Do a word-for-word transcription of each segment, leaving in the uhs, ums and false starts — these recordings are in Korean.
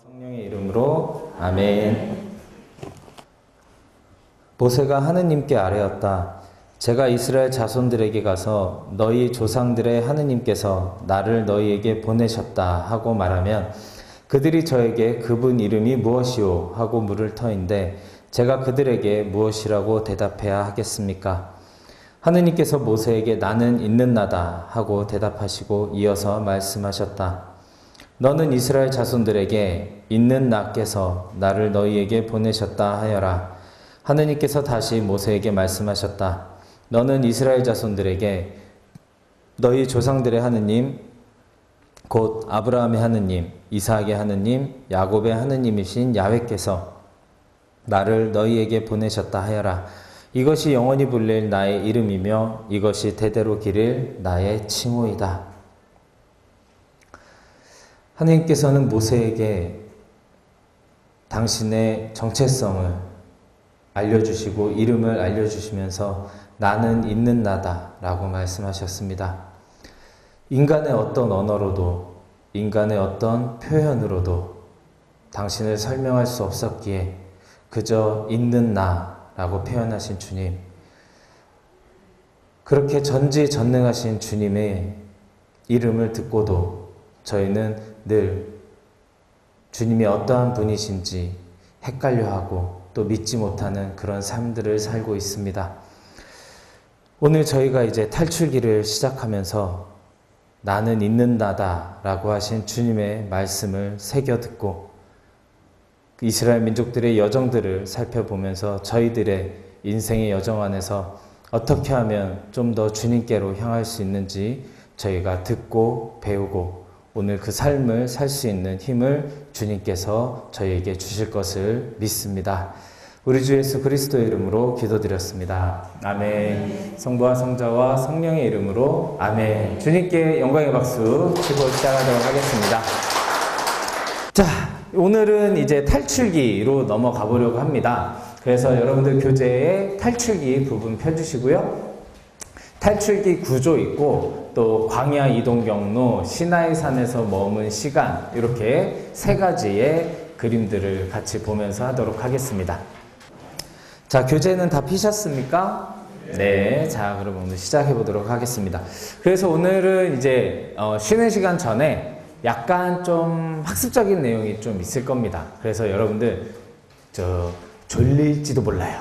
성령의 이름으로 아멘. 모세가 하느님께 아뢰었다. 제가 이스라엘 자손들에게 가서 너희 조상들의 하느님께서 나를 너희에게 보내셨다 하고 말하면 그들이 저에게 그분 이름이 무엇이오 하고 물을 터인데 제가 그들에게 무엇이라고 대답해야 하겠습니까? 하느님께서 모세에게 나는 있는 나다 하고 대답하시고 이어서 말씀하셨다. 너는 이스라엘 자손들에게 있는 나께서 나를 너희에게 보내셨다 하여라. 하느님께서 다시 모세에게 말씀하셨다. 너는 이스라엘 자손들에게 너희 조상들의 하느님 곧 아브라함의 하느님, 이삭의 하느님, 야곱의 하느님이신 야훼께서 나를 너희에게 보내셨다 하여라. 이것이 영원히 불릴 나의 이름이며 이것이 대대로 기릴 나의 칭호이다. 하느님께서는 모세에게 당신의 정체성을 알려주시고 이름을 알려주시면서 나는 있는 나다 라고 말씀하셨습니다. 인간의 어떤 언어로도 인간의 어떤 표현으로도 당신을 설명할 수 없었기에 그저 있는 나라고 표현하신 주님, 그렇게 전지전능하신 주님의 이름을 듣고도 저희는 늘 주님이 어떠한 분이신지 헷갈려하고 또 믿지 못하는 그런 삶들을 살고 있습니다. 오늘 저희가 이제 탈출기를 시작하면서 나는 있는 나다 라고 하신 주님의 말씀을 새겨 듣고 이스라엘 민족들의 여정들을 살펴보면서 저희들의 인생의 여정 안에서 어떻게 하면 좀 더 주님께로 향할 수 있는지 저희가 듣고 배우고 오늘 그 삶을 살 수 있는 힘을 주님께서 저희에게 주실 것을 믿습니다. 우리 주 예수 그리스도의 이름으로 기도드렸습니다. 아멘. 성부와 성자와 성령의 이름으로 아멘. 주님께 영광의 박수 치고 시작하도록 하겠습니다. 자, 오늘은 이제 탈출기로 넘어가 보려고 합니다. 그래서 여러분들 교재에 탈출기 부분 펴주시고요. 탈출기 구조 있고 또 광야 이동 경로, 시나이 산에서 머문 시간 이렇게 세 가지의 그림들을 같이 보면서 하도록 하겠습니다. 자, 교재는 다 피셨습니까? 네. 자, 그럼 오늘 시작해 보도록 하겠습니다. 그래서 오늘은 이제 어, 쉬는 시간 전에 약간 좀 학습적인 내용이 좀 있을 겁니다. 그래서 여러분들 저 졸릴지도 몰라요.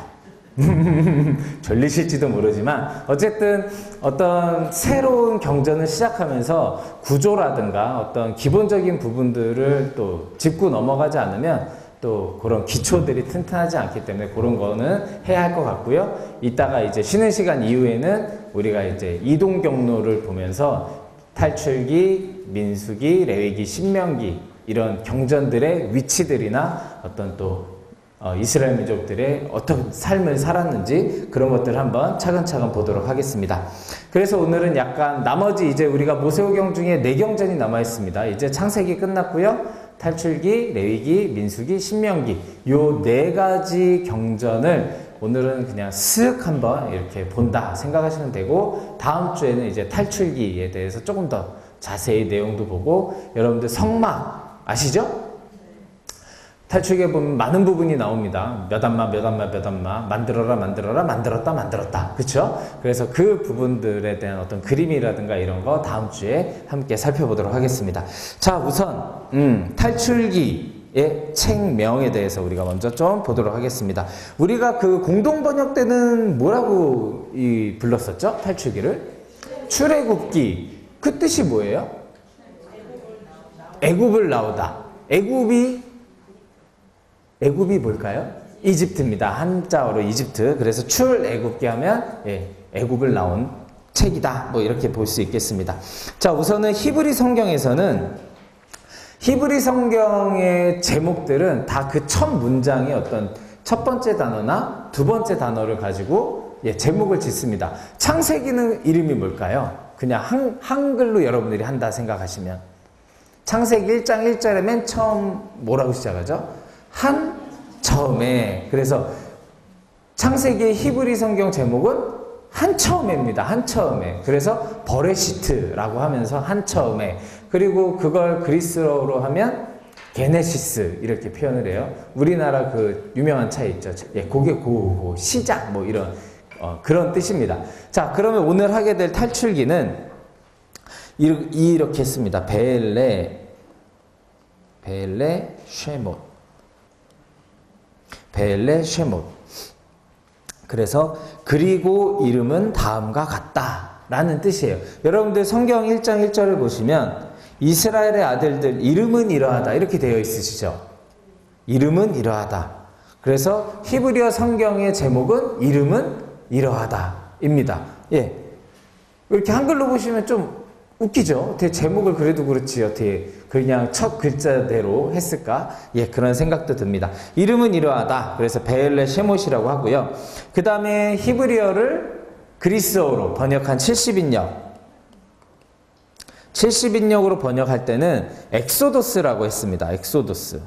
졸리실지도 모르지만 어쨌든 어떤 새로운 경전을 시작하면서 구조라든가 어떤 기본적인 부분들을 또 짚고 넘어가지 않으면 또 그런 기초들이 튼튼하지 않기 때문에 그런 거는 해야 할 것 같고요. 이따가 이제 쉬는 시간 이후에는 우리가 이제 이동 경로를 보면서 탈출기, 민수기, 레위기, 신명기 이런 경전들의 위치들이나 어떤 또 어, 이스라엘 민족들의 어떤 삶을 살았는지 그런 것들을 한번 차근차근 보도록 하겠습니다. 그래서 오늘은 약간 나머지 이제 우리가 모세오경 중에 네 경전이 남아 있습니다. 이제 창세기 끝났고요. 탈출기, 레위기, 민수기, 신명기 요 네 가지 경전을 오늘은 그냥 쓱 한번 이렇게 본다 생각하시면 되고 다음 주에는 이제 탈출기에 대해서 조금 더 자세히 내용도 보고 여러분들 성막 아시죠? 탈출기에 보면 많은 부분이 나옵니다. 몇 안마, 몇 안마, 몇 안마, 만들어라, 만들어라, 만들었다, 만들었다. 그쵸? 그래서 그 부분들에 대한 어떤 그림이라든가 이런 거 다음 주에 함께 살펴보도록 하겠습니다. 자, 우선, 음, 탈출기의 책명에 대해서 우리가 먼저 좀 보도록 하겠습니다. 우리가 그 공동번역 때는 뭐라고 이 불렀었죠? 탈출기를? 출애굽기. 그 뜻이 뭐예요? 애굽을 나오다. 애굽이 애굽이 뭘까요? 이집트입니다. 한자어로 이집트. 그래서 출애굽기 하면 예, 애굽을 나온 책이다. 뭐 이렇게 볼 수 있겠습니다. 자, 우선은 히브리 성경에서는 히브리 성경의 제목들은 다 그 첫 문장의 어떤 첫 번째 단어나 두 번째 단어를 가지고 예, 제목을 짓습니다. 창세기는 이름이 뭘까요? 그냥 한, 한글로 여러분들이 한다 생각하시면 창세기 일 장 일 절에 맨 처음 뭐라고 시작하죠? 한 처음에. 그래서 창세기의 히브리 성경 제목은 한 처음에입니다. 한 처음에. 그래서 버레시트라고 하면서 한 처음에. 그리고 그걸 그리스어로 하면 게네시스 이렇게 표현을 해요. 우리나라 그 유명한 차 있죠. 예, 그게 고, 고 시작 뭐 이런 어, 그런 뜻입니다. 자, 그러면 오늘 하게 될 탈출기는 이렇게 했습니다. 베엘레 베엘레 쉐못 베엘레 쉐못. 그래서 그리고 이름은 다음과 같다 라는 뜻이에요. 여러분들 성경 일 장 일 절을 보시면 이스라엘의 아들들 이름은 이러하다 이렇게 되어 있으시죠. 이름은 이러하다. 그래서 히브리어 성경의 제목은 이름은 이러하다 입니다. 예. 이렇게 한글로 보시면 좀 웃기죠. 어떻게 제목을 그래도 그렇지 어떻게 그냥 첫 글자대로 했을까? 예, 그런 생각도 듭니다. 이름은 이러하다. 그래서 베엘레 쉐못이라고 하고요. 그 다음에 히브리어를 그리스어로 번역한 칠십 인역 칠십 인역으로 번역할 때는 엑소도스라고 했습니다. 엑소도스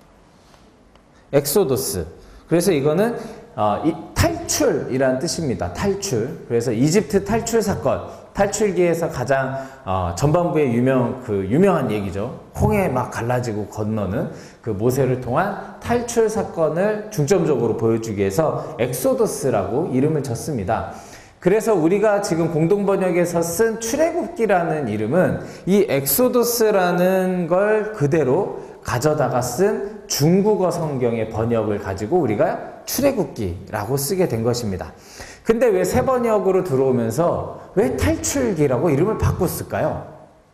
엑소도스. 그래서 이거는 어, 이 탈출이라는 뜻입니다. 탈출. 그래서 이집트 탈출 사건, 탈출기에서 가장 어, 전반부의 유명 그 유명한 얘기죠. 홍해 막 갈라지고 건너는 그 모세를 통한 탈출 사건을 중점적으로 보여주기 위해서 엑소더스라고 이름을 졌습니다. 그래서 우리가 지금 공동번역에서 쓴 출애굽기라는 이름은 이 엑소더스라는 걸 그대로 가져다가 쓴 중국어 성경의 번역을 가지고 우리가 출애굽기라고 쓰게 된 것입니다. 근데 왜 새 번역으로 들어오면서 왜 탈출기라고 이름을 바꿨을까요?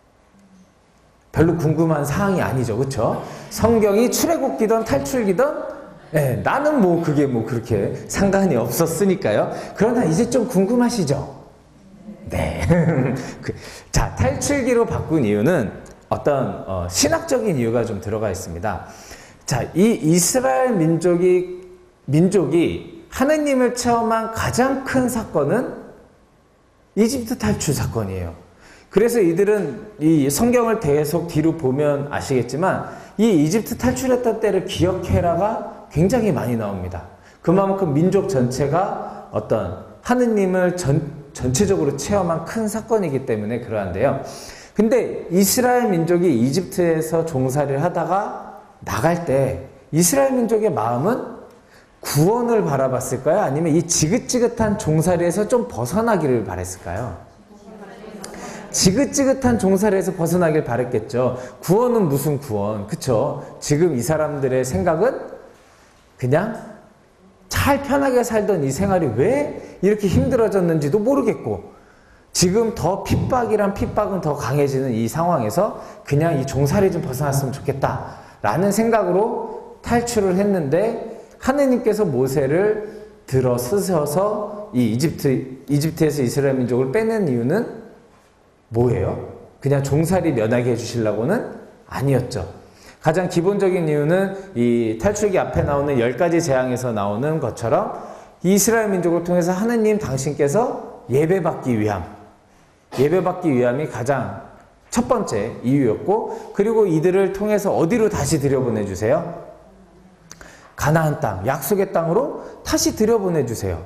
별로 궁금한 사항이 아니죠. 그렇죠? 성경이 출애굽기든 탈출기든 네, 나는 뭐 그게 뭐 그렇게 상관이 없었으니까요. 그러나 이제 좀 궁금하시죠? 네. 자, 탈출기로 바꾼 이유는 어떤 어, 신학적인 이유가 좀 들어가 있습니다. 자, 이 이스라엘 민족이 민족이 하느님을 체험한 가장 큰 사건은 이집트 탈출 사건이에요. 그래서 이들은 이 성경을 계속 뒤로 보면 아시겠지만 이 이집트 탈출했던 때를 기억해라가 굉장히 많이 나옵니다. 그만큼 민족 전체가 어떤 하느님을 전, 전체적으로 체험한 큰 사건이기 때문에 그러한데요. 근데 이스라엘 민족이 이집트에서 종살이를 하다가 나갈 때 이스라엘 민족의 마음은 구원을 바라봤을까요? 아니면 이 지긋지긋한 종살이에서 좀 벗어나기를 바랬을까요? 지긋지긋한 종살이에서 벗어나길 바랬겠죠. 구원은 무슨 구원? 그쵸? 지금 이 사람들의 생각은 그냥 잘 편하게 살던 이 생활이 왜 이렇게 힘들어졌는지도 모르겠고 지금 더 핍박이란 핍박은 더 강해지는 이 상황에서 그냥 이 종살이 좀 벗어났으면 좋겠다 라는 생각으로 탈출을 했는데 하느님께서 모세를 들어 쓰셔서 이 이집트, 이집트에서 이스라엘 민족을 빼낸 이유는 뭐예요? 그냥 종살이 면하게 해주시려고는 아니었죠. 가장 기본적인 이유는 이 탈출기 앞에 나오는 열 가지 재앙에서 나오는 것처럼 이스라엘 민족을 통해서 하느님 당신께서 예배받기 위함, 예배받기 위함이 가장 첫 번째 이유였고 그리고 이들을 통해서 어디로 다시 들여보내주세요? 가나안 땅, 약속의 땅으로 다시 들여보내주세요.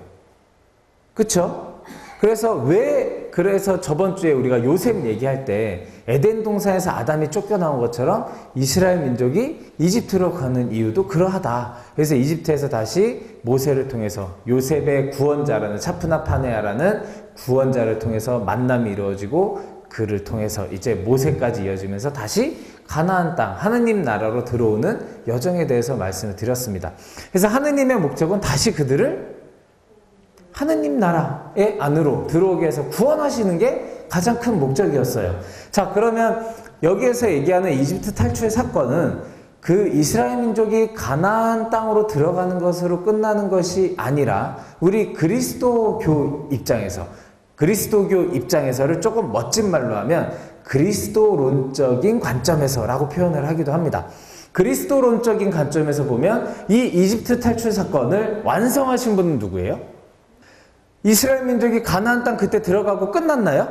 그쵸? 그래서 왜 그래서 저번 주에 우리가 요셉 얘기할 때 에덴 동산에서 아담이 쫓겨나온 것처럼 이스라엘 민족이 이집트로 가는 이유도 그러하다. 그래서 이집트에서 다시 모세를 통해서 요셉의 구원자라는 차프나 파네아라는 구원자를 통해서 만남이 이루어지고 그를 통해서 이제 모세까지 이어지면서 다시 가나안 땅, 하느님 나라로 들어오는 여정에 대해서 말씀을 드렸습니다. 그래서 하느님의 목적은 다시 그들을 하느님 나라의 안으로 들어오게 해서 구원하시는 게 가장 큰 목적이었어요. 자, 그러면 여기에서 얘기하는 이집트 탈출 사건은 그 이스라엘 민족이 가나안 땅으로 들어가는 것으로 끝나는 것이 아니라 우리 그리스도교 입장에서 그리스도교 입장에서를 조금 멋진 말로 하면 그리스도론적인 관점에서라고 표현을 하기도 합니다. 그리스도론적인 관점에서 보면 이 이집트 탈출 사건을 완성하신 분은 누구예요? 이스라엘 민족이 가나안 땅 그때 들어가고 끝났나요?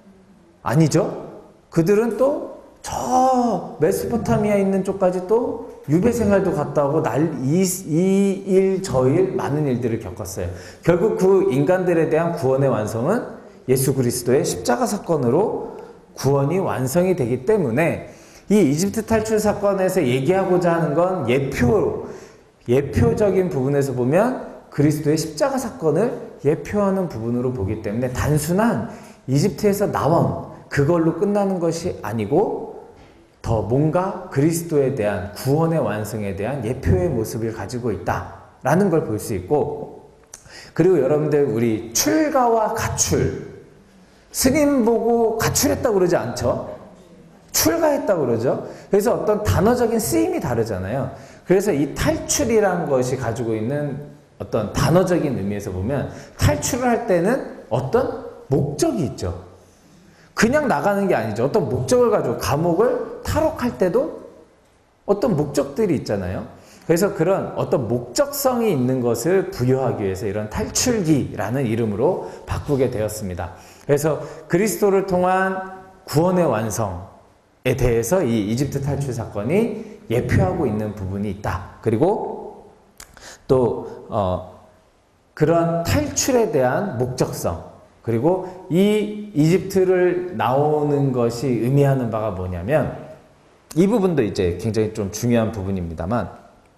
아니죠. 그들은 또 저 메소포타미아에 있는 쪽까지 또 유배 생활도 갔다 오고 날 이 일 저일 많은 일들을 겪었어요. 결국 그 인간들에 대한 구원의 완성은 예수 그리스도의 십자가 사건으로 구원이 완성이 되기 때문에 이 이집트 탈출 사건에서 얘기하고자 하는 건 예표, 예표적인 부분에서 보면 그리스도의 십자가 사건을 예표하는 부분으로 보기 때문에 단순한 이집트에서 나온 그걸로 끝나는 것이 아니고 더 뭔가 그리스도에 대한 구원의 완성에 대한 예표의 모습을 가지고 있다라는 걸 볼 수 있고, 그리고 여러분들 우리 출가와 가출, 승인 보고 가출했다고 그러지 않죠? 출가했다고 그러죠? 그래서 어떤 단어적인 쓰임이 다르잖아요. 그래서 이 탈출이라는 것이 가지고 있는 어떤 단어적인 의미에서 보면 탈출을 할 때는 어떤 목적이 있죠. 그냥 나가는 게 아니죠. 어떤 목적을 가지고 감옥을 탈옥할 때도 어떤 목적들이 있잖아요. 그래서 그런 어떤 목적성이 있는 것을 부여하기 위해서 이런 탈출기라는 이름으로 바꾸게 되었습니다. 그래서 그리스도를 통한 구원의 완성에 대해서 이 이집트 탈출 사건이 예표하고 있는 부분이 있다. 그리고 또 어, 그런 탈출에 대한 목적성, 그리고 이 이집트를 나오는 것이 의미하는 바가 뭐냐면, 이 부분도 이제 굉장히 좀 중요한 부분입니다만,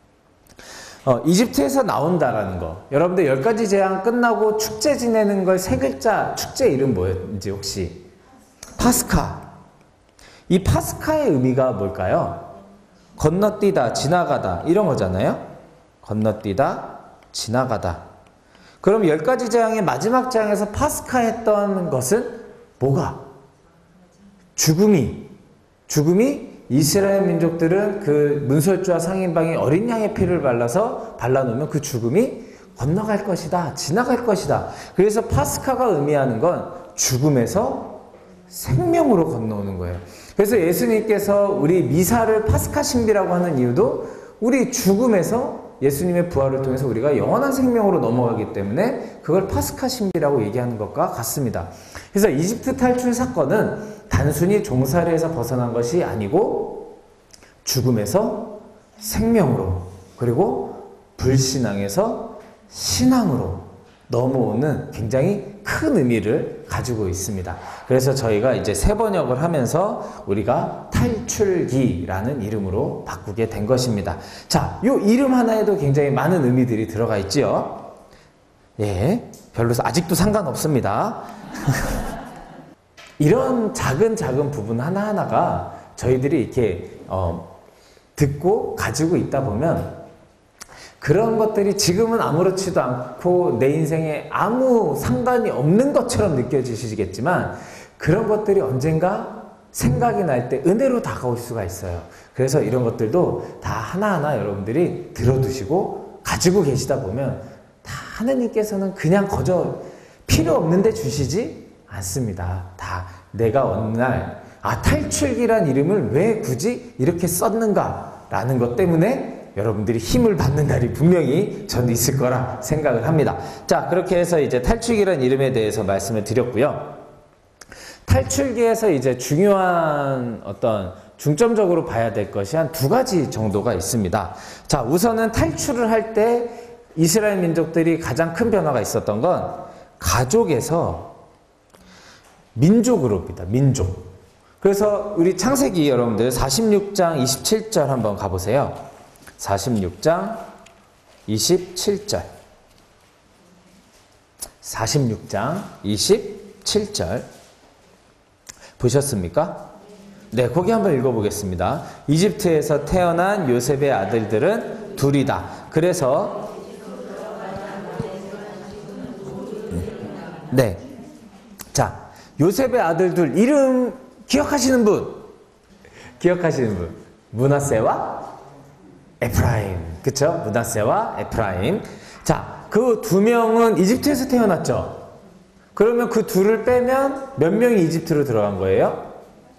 어, 이집트에서 나온다라는 거, 여러분들 열 가지 재앙 끝나고 축제 지내는 걸 세 글자 축제 이름 뭐였는지 혹시? 파스카. 이 파스카의 의미가 뭘까요? 건너뛰다, 지나가다 이런 거잖아요. 건너뛰다, 지나가다. 그럼 열 가지 재앙의 마지막 재앙에서 파스카 했던 것은 뭐가? 죽음이. 죽음이 이스라엘 민족들은 그 문설주와 상인방이 어린 양의 피를 발라서 발라놓으면 그 죽음이 건너갈 것이다, 지나갈 것이다. 그래서 파스카가 의미하는 건 죽음에서 생명으로 건너오는 거예요. 그래서 예수님께서 우리 미사를 파스카 신비라고 하는 이유도 우리 죽음에서 예수님의 부활을 통해서 우리가 영원한 생명으로 넘어가기 때문에 그걸 파스카 신비라고 얘기하는 것과 같습니다. 그래서 이집트 탈출 사건은 단순히 종살이에서 벗어난 것이 아니고 죽음에서 생명으로, 그리고 불신앙에서 신앙으로 넘어오는 굉장히 큰 의미를 가지고 있습니다. 그래서 저희가 이제 세 번역을 하면서 우리가 탈출기라는 이름으로 바꾸게 된 것입니다. 자, 요 이름 하나에도 굉장히 많은 의미들이 들어가 있지요. 예, 별로 아직도 상관없습니다. 이런 작은 작은 부분 하나하나가 저희들이 이렇게 어, 듣고 가지고 있다 보면 그런 것들이 지금은 아무렇지도 않고 내 인생에 아무 상관이 없는 것처럼 느껴지시겠지만 그런 것들이 언젠가 생각이 날 때 은혜로 다가올 수가 있어요. 그래서 이런 것들도 다 하나하나 여러분들이 들어두시고 가지고 계시다 보면 다 하느님께서는 그냥 거저 필요 없는데 주시지 않습니다. 다 내가 어느 날 아, 탈출기란 이름을 왜 굳이 이렇게 썼는가 라는 것 때문에 여러분들이 힘을 받는 날이 분명히 저는 있을 거라 생각을 합니다. 자, 그렇게 해서 이제 탈출기란 이름에 대해서 말씀을 드렸고요. 탈출기에서 이제 중요한 어떤 중점적으로 봐야 될 것이 한 두 가지 정도가 있습니다. 자, 우선은 탈출을 할 때 이스라엘 민족들이 가장 큰 변화가 있었던 건 가족에서 민족으로 옵니다. 민족. 그래서 우리 창세기 여러분들 사십육 장 이십칠 절 한번 가보세요. 사십육 장 이십칠 절. 사십육 장 이십칠 절. 보셨습니까? 네, 거기 한번 읽어보겠습니다. 이집트에서 태어난 요셉의 아들들은 둘이다. 그래서 네, 자, 요셉의 아들 둘 이름 기억하시는 분? 기억하시는 분? 므낫세와 에프라임. 그쵸? 므낫세와 에프라임. 자, 그 두 명은 이집트에서 태어났죠? 그러면 그 둘을 빼면 몇 명이 이집트로 들어간 거예요?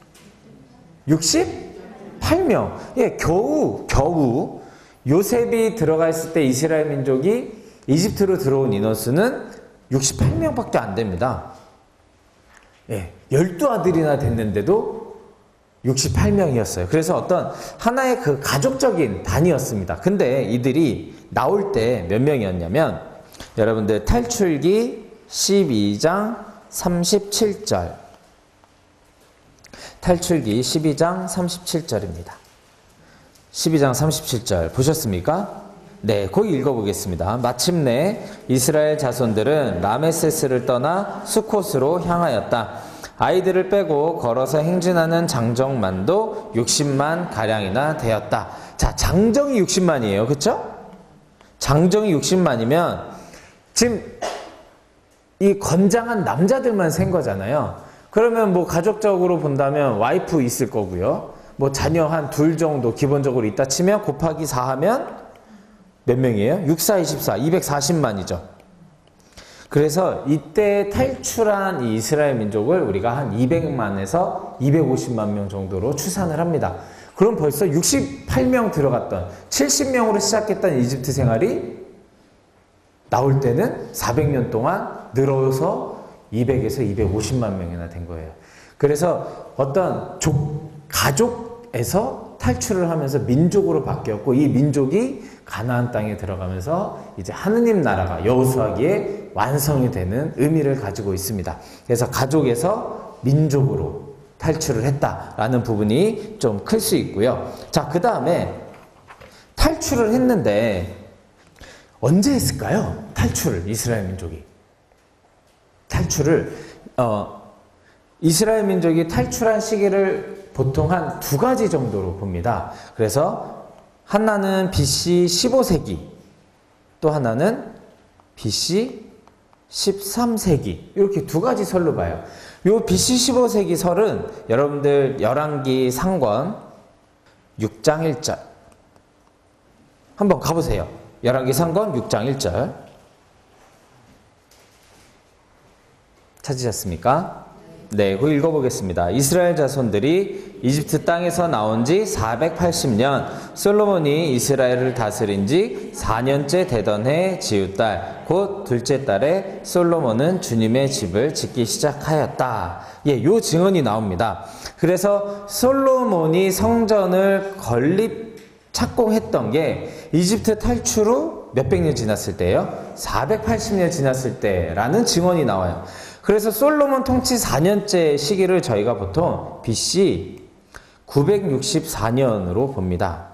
육십팔 명. 예, 겨우, 겨우 요셉이 들어가 있을 때 이스라엘 민족이 이집트로 들어온 인원수는 육십팔 명밖에 안 됩니다. 예, 열두 아들이나 됐는데도 육십팔 명이었어요. 그래서 어떤 하나의 그 가족적인 단위였습니다. 근데 이들이 나올 때 몇 명이었냐면, 여러분들 탈출기 십이 장 삼십칠 절. 탈출기 십이 장 삼십칠 절입니다. 십이 장 삼십칠 절 보셨습니까? 네, 거기 읽어보겠습니다. 마침내 이스라엘 자손들은 라메세스를 떠나 수콧으로 향하였다. 아이들을 빼고 걸어서 행진하는 장정만도 육십만 가량이나 되었다. 자, 장정이 육십만이에요. 그쵸? 장정이 육십만이면 지금 이 건장한 남자들만 센 거잖아요. 그러면 뭐 가족적으로 본다면 와이프 있을 거고요. 뭐 자녀 한 둘 정도 기본적으로 있다 치면 곱하기 사 하면 몇 명이에요? 육, 사, 이십사, 이백사십만이죠. 그래서 이때 탈출한 이 이스라엘 민족을 우리가 한 이백만에서 이백오십만 명 정도로 추산을 합니다. 그럼 벌써 육십팔 명 들어갔던 칠십 명으로 시작했던 이집트 생활이 나올 때는 사백 년 동안 늘어서 이백에서 이백오십만 명이나 된 거예요. 그래서 어떤 족, 가족에서 탈출을 하면서 민족으로 바뀌었고 이 민족이 가나안 땅에 들어가면서 이제 하느님 나라가 여호수아기에 완성이 되는 의미를 가지고 있습니다. 그래서 가족에서 민족으로 탈출을 했다라는 부분이 좀 클 수 있고요. 자, 그 다음에 탈출을 했는데 언제 했을까요? 탈출을 이스라엘 민족이 탈출을 어, 이스라엘 민족이 탈출한 시기를 보통 한 두 가지 정도로 봅니다. 그래서 하나는 비씨 십오 세기, 또 하나는 비씨 십삼 세기 이렇게 두 가지 설로 봐요. 요 비씨 십오 세기 설은 여러분들 열왕기 상권 육 장 일 절 한번 가보세요. 열왕기 상권 육 장 일 절 찾으셨습니까? 네, 그거 읽어보겠습니다. 이스라엘 자손들이 이집트 땅에서 나온 지 사백팔십 년, 솔로몬이 이스라엘을 다스린 지 사 년째 되던 해 지읒달, 곧 둘째 달에 솔로몬은 주님의 집을 짓기 시작하였다. 예, 요 증언이 나옵니다. 그래서 솔로몬이 성전을 건립, 착공했던 게 이집트 탈출 후 몇백 년 지났을 때예요? 사백팔십 년 지났을 때라는 증언이 나와요. 그래서 솔로몬 통치 사 년째 시기를 저희가 보통 비씨 구백육십사 년으로 봅니다.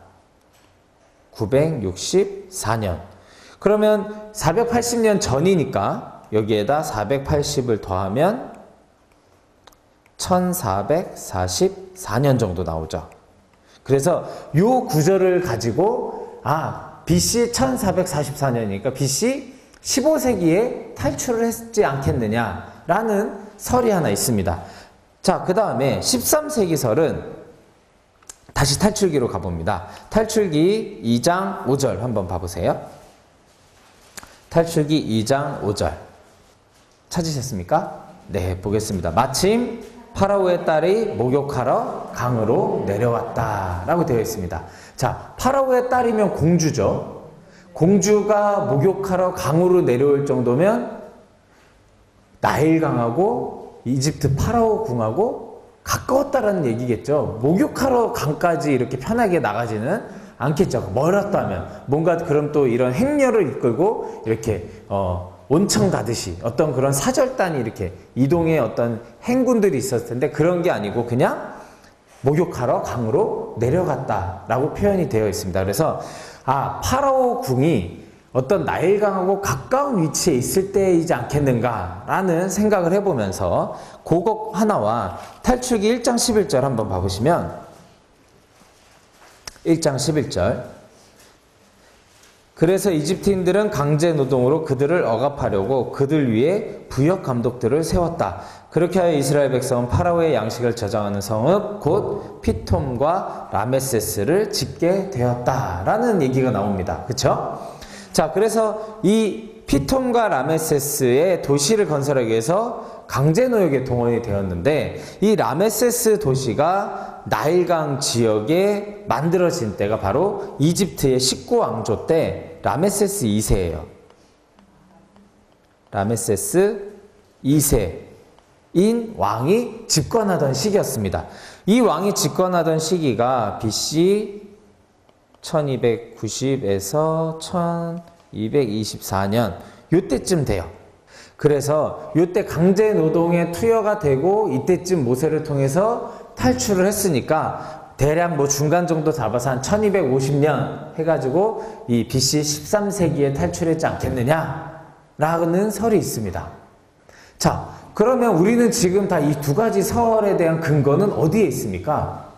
구백육십사 년. 그러면 사백팔십 년 전이니까 여기에다 사백팔십을 더하면 천사백사십사 년 정도 나오죠. 그래서 요 구절을 가지고 아, 비씨 천사백사십사 년이니까 비씨 십오 세기에 탈출을 했지 않겠느냐라는 설이 하나 있습니다. 자, 그 다음에 십삼 세기 설은 다시 탈출기로 가봅니다. 탈출기 이 장 오 절 한번 봐보세요. 탈출기 이 장 오 절 찾으셨습니까? 네, 보겠습니다. 마침 파라오의 딸이 목욕하러 강으로 내려왔다 라고 되어 있습니다. 자, 파라오의 딸이면 공주죠. 공주가 목욕하러 강으로 내려올 정도면 나일강하고 이집트 파라오 궁하고 가까웠다라는 얘기겠죠. 목욕하러 강까지 이렇게 편하게 나가지는 않겠죠. 멀었다면 뭔가 그럼 또 이런 행렬을 이끌고 이렇게 어, 온천 가듯이 어떤 그런 사절단이 이렇게 이동의 어떤 행군들이 있었을 텐데 그런 게 아니고 그냥 목욕하러 강으로 내려갔다라고 표현이 되어 있습니다. 그래서 아, 파라오 궁이 어떤 나일강하고 가까운 위치에 있을 때이지 않겠는가라는 생각을 해보면서 그것 하나와 탈출기 일 장 십일 절 한번 봐보시면 일 장 십일 절 그래서 이집트인들은 강제 노동으로 그들을 억압하려고 그들 위에 부역 감독들을 세웠다. 그렇게 하여 이스라엘 백성은 파라오의 양식을 저장하는 성읍 곧 피톰과 라메세스를 짓게 되었다라는 얘기가 나옵니다. 그렇죠? 자, 그래서 이 피톰과 라메세스의 도시를 건설하기 위해서 강제 노역에 동원이 되었는데 이 라메세스 도시가 나일강 지역에 만들어진 때가 바로 이집트의 십구 왕조 때 라메세스 이 세예요. 라메세스 이 세인 왕이 집권하던 시기였습니다. 이 왕이 집권하던 시기가 비씨 천이백구십에서 천이백이십사 년 요때쯤 돼요. 그래서 요때 강제 노동에 투여가 되고 이때쯤 모세를 통해서 탈출을 했으니까 대략 뭐 중간 정도 잡아서 한 천이백오십 년 해가지고 이 비씨 십삼 세기에 탈출했지 않겠느냐라는 설이 있습니다. 자, 그러면 우리는 지금 다 이 두 가지 설에 대한 근거는 어디에 있습니까?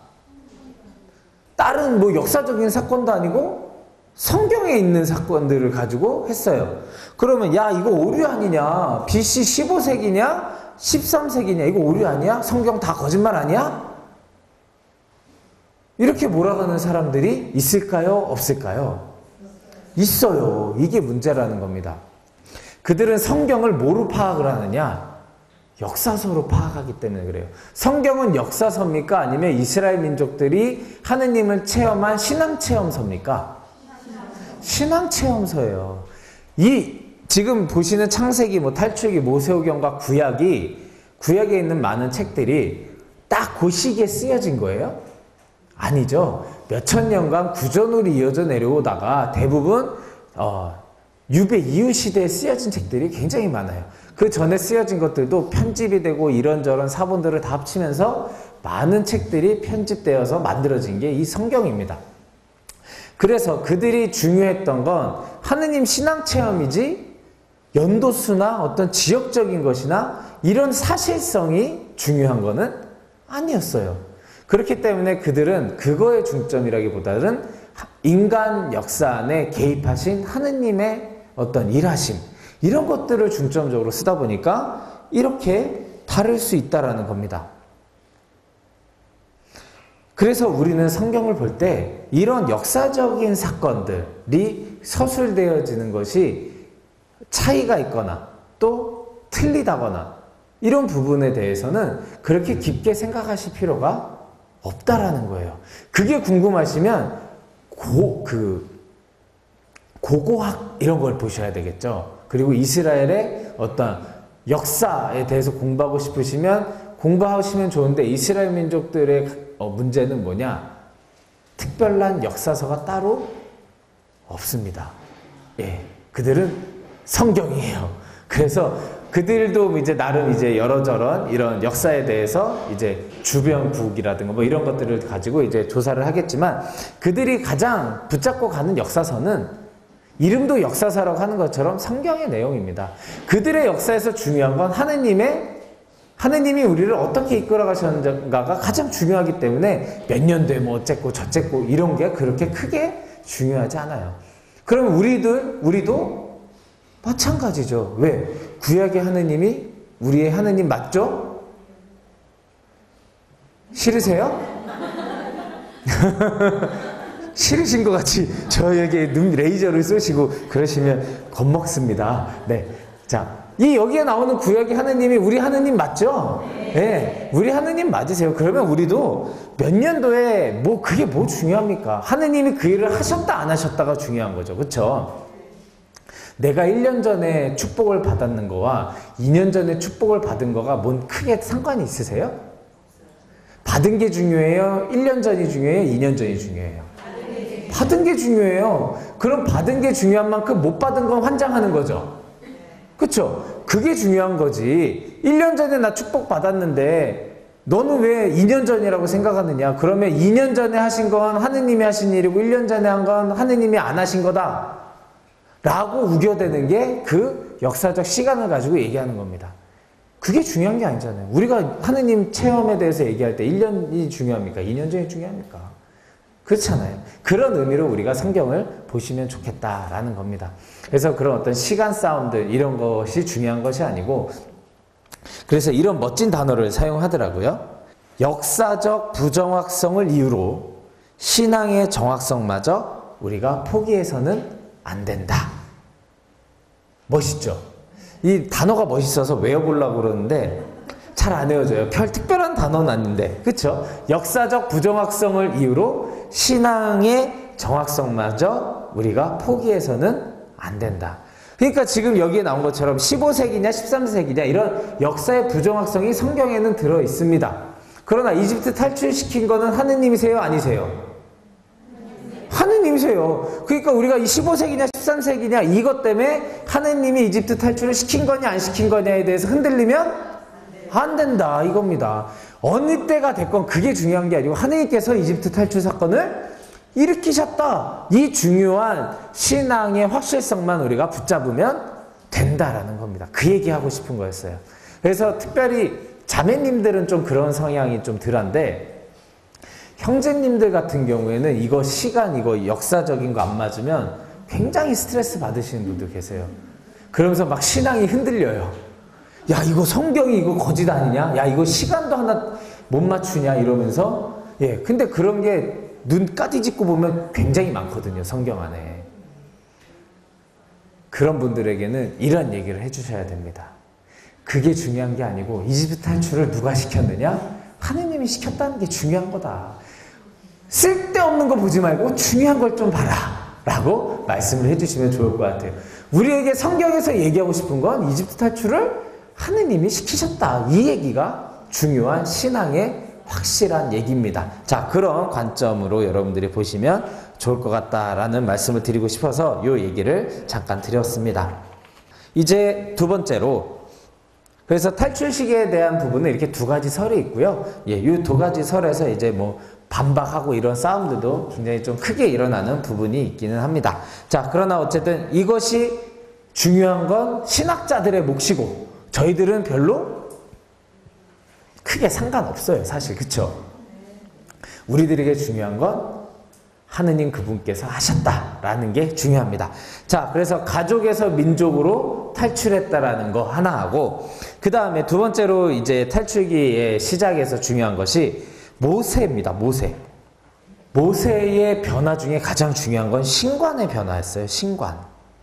다른 뭐 역사적인 사건도 아니고 성경에 있는 사건들을 가지고 했어요. 그러면 야 이거 오류 아니냐? 비씨 십오 세기냐? 십삼 세기냐? 이거 오류 아니야? 성경 다 거짓말 아니야? 이렇게 몰아가는 사람들이 있을까요? 없을까요? 있어요. 이게 문제라는 겁니다. 그들은 성경을 뭐로 파악을 하느냐? 역사서로 파악하기 때문에 그래요. 성경은 역사서입니까? 아니면 이스라엘 민족들이 하느님을 체험한 신앙체험서입니까? 신앙체험서예요. 이 지금 보시는 창세기, 뭐 탈출기, 모세오경과 구약이 구약에 있는 많은 책들이 딱 그 시기에 쓰여진 거예요? 아니죠. 몇천 년간 구전으로 이어져 내려오다가 대부분 어, 유배 이후 시대에 쓰여진 책들이 굉장히 많아요. 그 전에 쓰여진 것들도 편집이 되고 이런저런 사본들을 다 합치면서 많은 책들이 편집되어서 만들어진 게 이 성경입니다. 그래서 그들이 중요했던 건 하느님 신앙체험이지 연도수나 어떤 지역적인 것이나 이런 사실성이 중요한 거는 아니었어요. 그렇기 때문에 그들은 그거의 중점이라기보다는 인간 역사 안에 개입하신 하느님의 어떤 일하심 이런 것들을 중점적으로 쓰다 보니까 이렇게 다를 수 있다라는 겁니다. 그래서 우리는 성경을 볼 때 이런 역사적인 사건들이 서술되어지는 것이 차이가 있거나 또 틀리다거나 이런 부분에 대해서는 그렇게 깊게 생각하실 필요가 없다라는 거예요. 그게 궁금하시면 고, 그, 고고학 이런 걸 보셔야 되겠죠. 그리고 이스라엘의 어떤 역사에 대해서 공부하고 싶으시면 공부하시면 좋은데 이스라엘 민족들의 어, 문제는 뭐냐? 특별한 역사서가 따로 없습니다. 예, 그들은 성경이에요. 그래서 그들도 이제 나름 이제 여러저런 이런 역사에 대해서 이제 주변국이라든가 뭐 이런 것들을 가지고 이제 조사를 하겠지만 그들이 가장 붙잡고 가는 역사서는 이름도 역사서라고 하는 것처럼 성경의 내용입니다. 그들의 역사에서 중요한 건 하느님의 하느님이 우리를 어떻게 이끌어 가셨는가가 가장 중요하기 때문에 몇 년도에 뭐 어쨌고 저쨌고 이런 게 그렇게 크게 중요하지 않아요. 그럼 우리들 우리도 마찬가지죠. 왜? 구약의 하느님이 우리의 하느님 맞죠? 싫으세요? 싫으신 것 같이 저에게 눈 레이저를 쏘시고 그러시면 겁먹습니다. 네. 자, 이 여기에 나오는 구약의 하느님이 우리 하느님 맞죠? 네. 우리 하느님 맞으세요. 그러면 우리도 몇 년도에 뭐 그게 뭐 중요합니까? 하느님이 그 일을 하셨다 안 하셨다가 중요한 거죠. 그렇죠? 내가 일 년 전에 축복을 받았는 거와 이 년 전에 축복을 받은 거가 뭔 크게 상관이 있으세요? 받은 게 중요해요? 일 년 전이 중요해요? 이 년 전이 중요해요? 받은 게 중요해요. 그럼 받은 게 중요한 만큼 못 받은 건 환장하는 거죠. 그쵸? 그게 중요한 거지. 일 년 전에 나 축복 받았는데 너는 왜 이 년 전이라고 생각하느냐? 그러면 이 년 전에 하신 건 하느님이 하신 일이고 일 년 전에 한 건 하느님이 안 하신 거다. 라고 우겨대는 게 그 역사적 시간을 가지고 얘기하는 겁니다. 그게 중요한 게 아니잖아요. 우리가 하느님 체험에 대해서 얘기할 때 일 년이 중요합니까? 이 년 전이 중요합니까? 그렇잖아요. 그런 의미로 우리가 성경을 보시면 좋겠다라는 겁니다. 그래서 그런 어떤 시간 싸움들 이런 것이 중요한 것이 아니고 그래서 이런 멋진 단어를 사용하더라고요. 역사적 부정확성을 이유로 신앙의 정확성마저 우리가 포기해서는 안 된다. 멋있죠? 이 단어가 멋있어서 외워보려고 그러는데 잘 안 외워져요. 별 특별한 단어는 아닌데. 그쵸? 역사적 부정확성을 이유로 신앙의 정확성마저 우리가 포기해서는 안 된다. 그러니까 지금 여기에 나온 것처럼 십오 세기냐 십삼 세기냐 이런 역사의 부정확성이 성경에는 들어 있습니다. 그러나 이집트 탈출시킨 거는 하느님이세요? 아니세요? 하느님이세요. 그러니까 우리가 이 십오 세기냐 십삼 세기냐 이것 때문에 하느님이 이집트 탈출을 시킨 거냐 안 시킨 거냐에 대해서 흔들리면 안 된다 이겁니다. 어느 때가 됐건 그게 중요한 게 아니고 하느님께서 이집트 탈출 사건을 일으키셨다. 이 중요한 신앙의 확실성만 우리가 붙잡으면 된다라는 겁니다. 그 얘기하고 싶은 거였어요. 그래서 특별히 자매님들은 좀 그런 성향이 좀 덜한데 형제님들 같은 경우에는 이거 시간, 이거 역사적인 거 안 맞으면 굉장히 스트레스 받으시는 분도 계세요. 그러면서 막 신앙이 흔들려요. 야, 이거 성경이 이거 거짓 아니냐? 야, 이거 시간도 하나 못 맞추냐? 이러면서. 예, 근데 그런 게 눈까지 짚고 보면 굉장히 많거든요, 성경 안에. 그런 분들에게는 이런 얘기를 해주셔야 됩니다. 그게 중요한 게 아니고 이집트 탈출을 누가 시켰느냐? 하느님이 시켰다는 게 중요한 거다. 쓸데없는 거 보지 말고 중요한 걸 좀 봐라 라고 말씀을 해주시면 좋을 것 같아요. 우리에게 성경에서 얘기하고 싶은 건 이집트 탈출을 하느님이 시키셨다. 이 얘기가 중요한 신앙의 확실한 얘기입니다. 자, 그런 관점으로 여러분들이 보시면 좋을 것 같다라는 말씀을 드리고 싶어서 이 얘기를 잠깐 드렸습니다. 이제 두 번째로, 그래서 탈출 시기에 대한 부분은 이렇게 두 가지 설이 있고요. 예, 이 두 가지 설에서 이제 뭐 반박하고 이런 싸움들도 굉장히 좀 크게 일어나는 부분이 있기는 합니다. 자, 그러나 어쨌든 이것이 중요한 건 신학자들의 몫이고 저희들은 별로 크게 상관없어요, 사실. 그쵸? 우리들에게 중요한 건 하느님 그분께서 하셨다라는 게 중요합니다. 자, 그래서 가족에서 민족으로 탈출했다라는 거 하나 하고, 그 다음에 두 번째로 이제 탈출기의 시작에서 중요한 것이 모세입니다. 모세. 모세의 변화 중에 가장 중요한 건 신관의 변화였어요. 신관.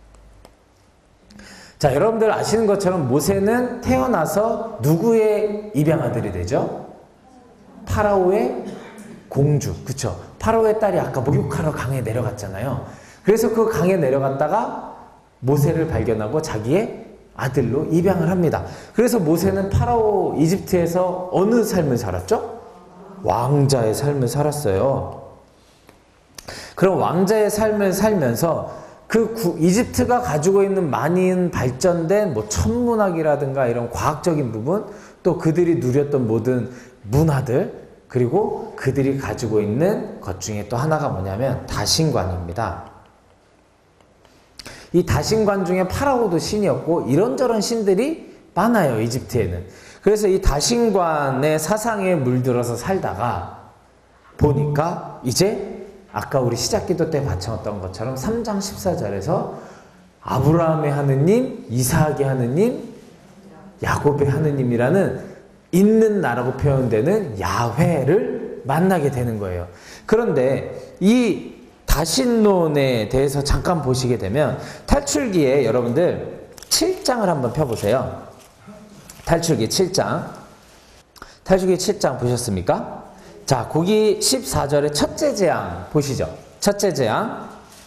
자, 여러분들 아시는 것처럼 모세는 태어나서 누구의 입양아들이 되죠? 파라오의 공주. 그쵸? 파라오의 딸이 아까 목욕하러 강에 내려갔잖아요. 그래서 그 강에 내려갔다가 모세를 발견하고 자기의 아들로 입양을 합니다. 그래서 모세는 파라오 이집트에서 어느 삶을 살았죠? 왕자의 삶을 살았어요. 그럼 왕자의 삶을 살면서 그 구, 이집트가 가지고 있는 많은 발전된 뭐 천문학이라든가 이런 과학적인 부분, 또 그들이 누렸던 모든 문화들, 그리고 그들이 가지고 있는 것 중에 또 하나가 뭐냐면 다신관입니다. 이 다신관 중에 파라오도 신이었고 이런저런 신들이 많아요, 이집트에는. 그래서 이 다신관의 사상에 물들어서 살다가 보니까 이제 아까 우리 시작 기도 때 바쳤던 것처럼 삼 장 십사 절에서 아브라함의 하느님, 이삭의 하느님, 야곱의 하느님이라는 있는 나라고 표현되는 야훼를 만나게 되는 거예요. 그런데 이 다신론에 대해서 잠깐 보시게 되면 탈출기에 여러분들 칠 장을 한번 펴보세요. 탈출기 칠 장. 탈출기 칠 장 보셨습니까? 자, 거기 십사 절의 첫째 재앙 보시죠. 첫째 재앙.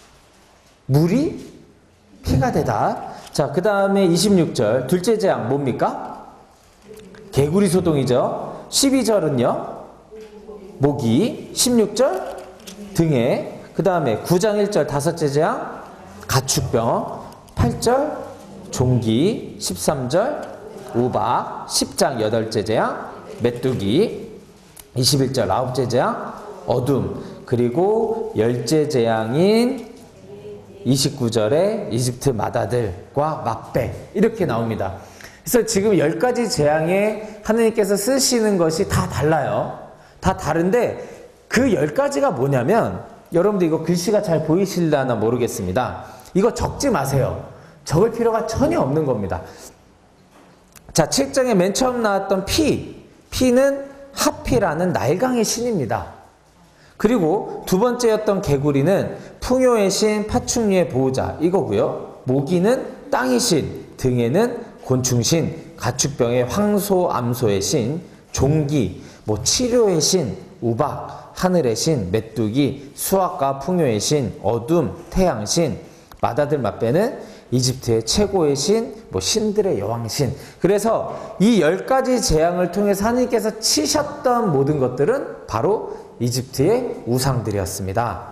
물이 피가 되다. 자, 그 다음에 이십육 절 둘째 재앙 뭡니까? 개구리 소동이죠. 십이 절은요. 모기. 십육 절 등에. 그 다음에 구 장 일 절 다섯째 재앙 가축병. 팔 절 종기. 십삼 절 우박. 십 장 여덟째 재앙 메뚜기. 이십일 절 아홉째 재앙 어둠. 그리고 열째 재앙인 이십구 절에 이집트 마다들과 맛배. 이렇게 나옵니다. 그래서 지금 열 가지 재앙에 하느님께서 쓰시는 것이 다 달라요. 다 다른데 그 열 가지가 뭐냐면, 여러분들 이거 글씨가 잘 보이실려나 모르겠습니다. 이거 적지 마세요. 적을 필요가 전혀 없는 겁니다. 자, 칠 장에 맨 처음 나왔던 피. 피는 하피라는 날강의 신입니다. 그리고 두 번째였던 개구리는 풍요의 신, 파충류의 보호자 이거고요. 모기는 땅의 신, 등에는 곤충신, 가축병의 황소, 암소의 신, 종기, 뭐 치료의 신, 우박, 하늘의 신, 메뚜기, 수확과 풍요의 신, 어둠, 태양신, 마다들 맛배는 이집트의 최고의 신, 뭐 신들의 여왕신. 그래서 이 열 가지 재앙을 통해서 하느님께서 치셨던 모든 것들은 바로 이집트의 우상들이었습니다.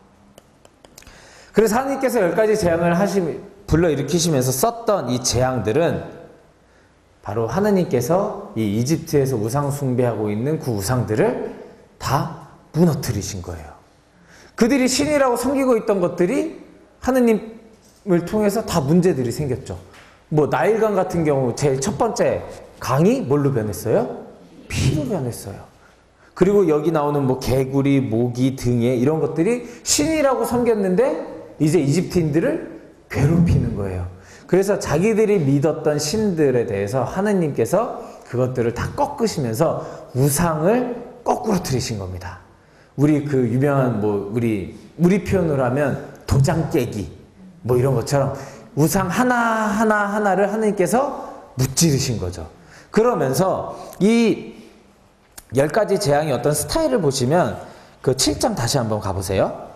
그래서 하느님께서 열 가지 재앙을 하시 불러일으키시면서 썼던 이 재앙들은 바로 하느님께서 이 이집트에서 우상 숭배하고 있는 그 우상들을 다 무너뜨리신 거예요. 그들이 신이라고 섬기고 있던 것들이 하느님을 통해서 다 문제들이 생겼죠. 뭐 나일강 같은 경우 제일 첫 번째 강이 뭘로 변했어요? 피로 변했어요. 그리고 여기 나오는 뭐 개구리, 모기 등에 이런 것들이 신이라고 섬겼는데 이제 이집트인들을 괴롭히는 거예요. 그래서 자기들이 믿었던 신들에 대해서 하느님께서 그것들을 다 꺾으시면서 우상을 거꾸로 틀으신 겁니다. 우리 그 유명한 뭐 우리 우리 표현으로 하면 도장 깨기 뭐 이런 것처럼 우상 하나 하나 하나를 하느님께서 무찌르신 거죠. 그러면서 이 열 가지 재앙의 어떤 스타일을 보시면 그 칠 장 다시 한번 가보세요.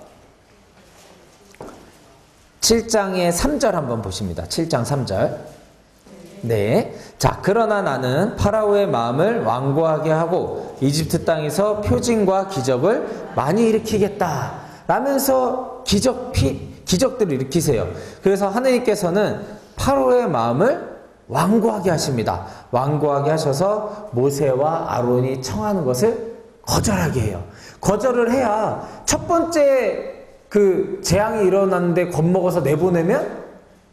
칠 장의 삼 절 한번 보십니다. 칠 장 삼 절. 네. 자, 그러나 나는 파라오의 마음을 완고하게 하고 이집트 땅에서 표징과 기적을 많이 일으키겠다. 라면서 기적, 피, 기적들을 일으키세요. 그래서 하느님께서는 파라오의 마음을 완고하게 하십니다. 완고하게 하셔서 모세와 아론이 청하는 것을 거절하게 해요. 거절을 해야 첫 번째 그 재앙이 일어났는데 겁먹어서 내보내면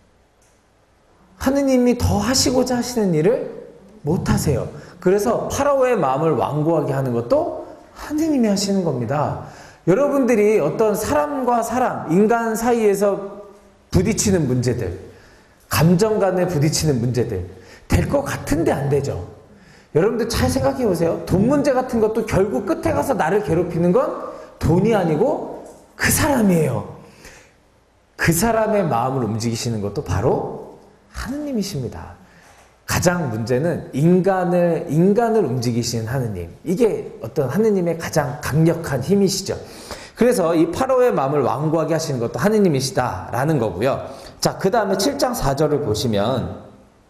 하느님이 더 하시고자 하시는 일을 못 하세요. 그래서 파라오의 마음을 완고하게 하는 것도 하느님이 하시는 겁니다. 여러분들이 어떤 사람과 사람, 인간 사이에서 부딪히는 문제들, 감정 간에 부딪히는 문제들 될 것 같은데 안 되죠. 여러분들 잘 생각해 보세요. 돈 문제 같은 것도 결국 끝에 가서 나를 괴롭히는 건 돈이 아니고 그 사람이에요. 그 사람의 마음을 움직이시는 것도 바로 하느님이십니다. 가장 문제는 인간을, 인간을 움직이시는 하느님. 이게 어떤 하느님의 가장 강력한 힘이시죠. 그래서 이 파라오의 마음을 완고하게 하시는 것도 하느님이시다라는 거고요. 자, 그 다음에 칠 장 사 절을 보시면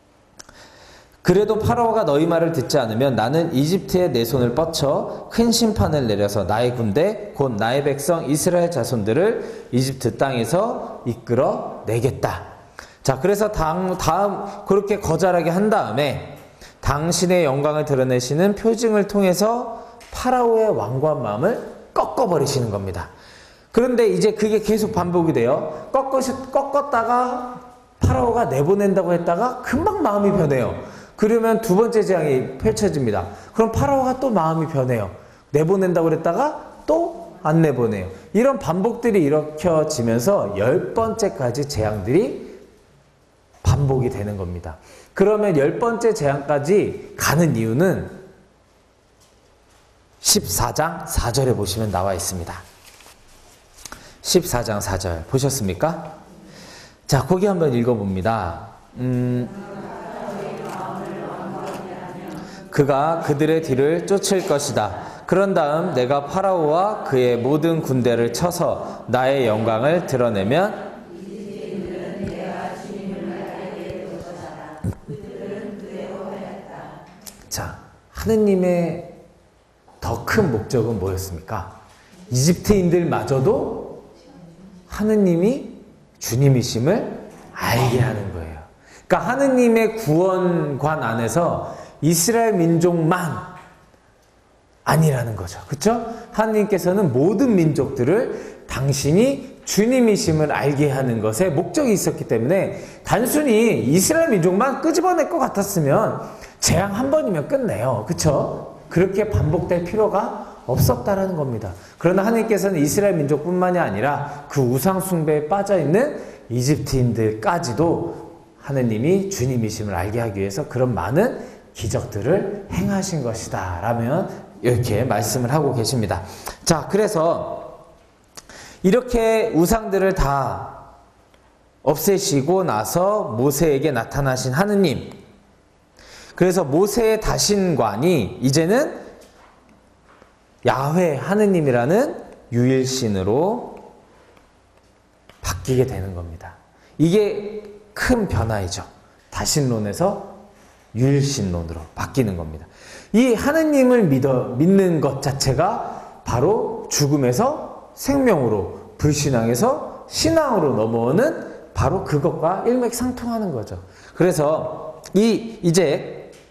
그래도 파라오가 너희 말을 듣지 않으면 나는 이집트에 내 손을 뻗쳐 큰 심판을 내려서 나의 군대 곧 나의 백성 이스라엘 자손들을 이집트 땅에서 이끌어 내겠다. 자, 그래서 다음, 다음 그렇게 거절하게 한 다음에 당신의 영광을 드러내시는 표징을 통해서 파라오의 완고한 마음을 꺾어버리시는 겁니다. 그런데 이제 그게 계속 반복이 돼요. 꺾으시, 꺾었다가 파라오가 내보낸다고 했다가 금방 마음이 변해요. 그러면 두 번째 재앙이 펼쳐집니다. 그럼 파라오가 또 마음이 변해요. 내보낸다고 그랬다가 또 안 내보내요. 이런 반복들이 일으켜지면서 열 번째까지 재앙들이 반복이 되는 겁니다. 그러면 열 번째 재앙까지 가는 이유는 십사 장 사 절에 보시면 나와 있습니다. 십사 장 사 절 보셨습니까? 자, 거기 한번 읽어봅니다. 음, 그가 그들의 뒤를 쫓을 것이다. 그런 다음 내가 파라오와 그의 모든 군대를 쳐서 나의 영광을 드러내면 자, 하느님의 더 큰 목적은 뭐였습니까? 이집트인들마저도 하느님이 주님이심을 알게 하는 거예요. 그러니까 하느님의 구원관 안에서 이스라엘 민족만 아니라는 거죠. 그렇죠? 하느님께서는 모든 민족들을 당신이 주님이심을 알게 하는 것에 목적이 있었기 때문에 단순히 이스라엘 민족만 끄집어낼 것 같았으면 재앙 한 번이면 끝내요. 그렇죠? 그렇게 반복될 필요가 없었다라는 겁니다. 그러나 하느님께서는 이스라엘 민족뿐만이 아니라 그 우상 숭배에 빠져있는 이집트인들까지도 하느님이 주님이심을 알게 하기 위해서 그런 많은 기적들을 행하신 것이다 라면 이렇게 말씀을 하고 계십니다. 자, 그래서 이렇게 우상들을 다 없애시고 나서 모세에게 나타나신 하느님, 그래서 모세의 다신관이 이제는 야훼 하느님이라는 유일신으로 바뀌게 되는 겁니다. 이게 큰 변화이죠. 다신론에서 유일신론으로 바뀌는 겁니다. 이 하느님을 믿어, 믿는 것 자체가 바로 죽음에서 생명으로, 불신앙에서 신앙으로 넘어오는 바로 그것과 일맥상통하는 거죠. 그래서 이 이제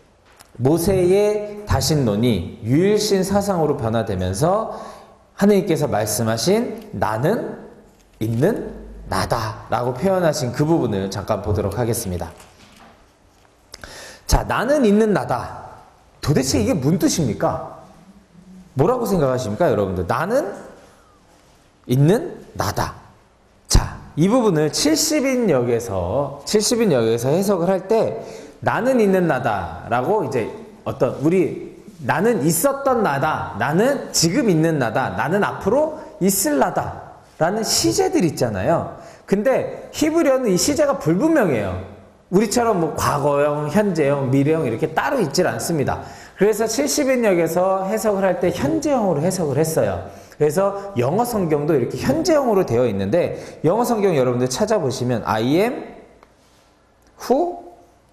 모세의 다신론이 유일신 사상으로 변화되면서 하느님께서 말씀하신 나는 있는 나다 라고 표현하신 그 부분을 잠깐 보도록 하겠습니다. 자, 나는 있는 나다. 도대체 이게 무슨 뜻입니까? 뭐라고 생각하십니까, 여러분들? 나는 있는 나다. 자, 이 부분을 칠십인역에서 칠십인역에서 해석을 할 때 나는 있는 나다라고 이제 어떤 우리 나는 있었던 나다, 나는 지금 있는 나다, 나는 앞으로 있을 나다 라는 시제들 있잖아요. 근데 히브리어는 이 시제가 불분명해요. 우리처럼 뭐 과거형, 현재형, 미래형 이렇게 따로 있질 않습니다. 그래서 칠십인역에서 해석을 할 때 현재형으로 해석을 했어요. 그래서 영어 성경도 이렇게 현재형으로 되어 있는데 영어 성경 여러분들 찾아보시면 I am who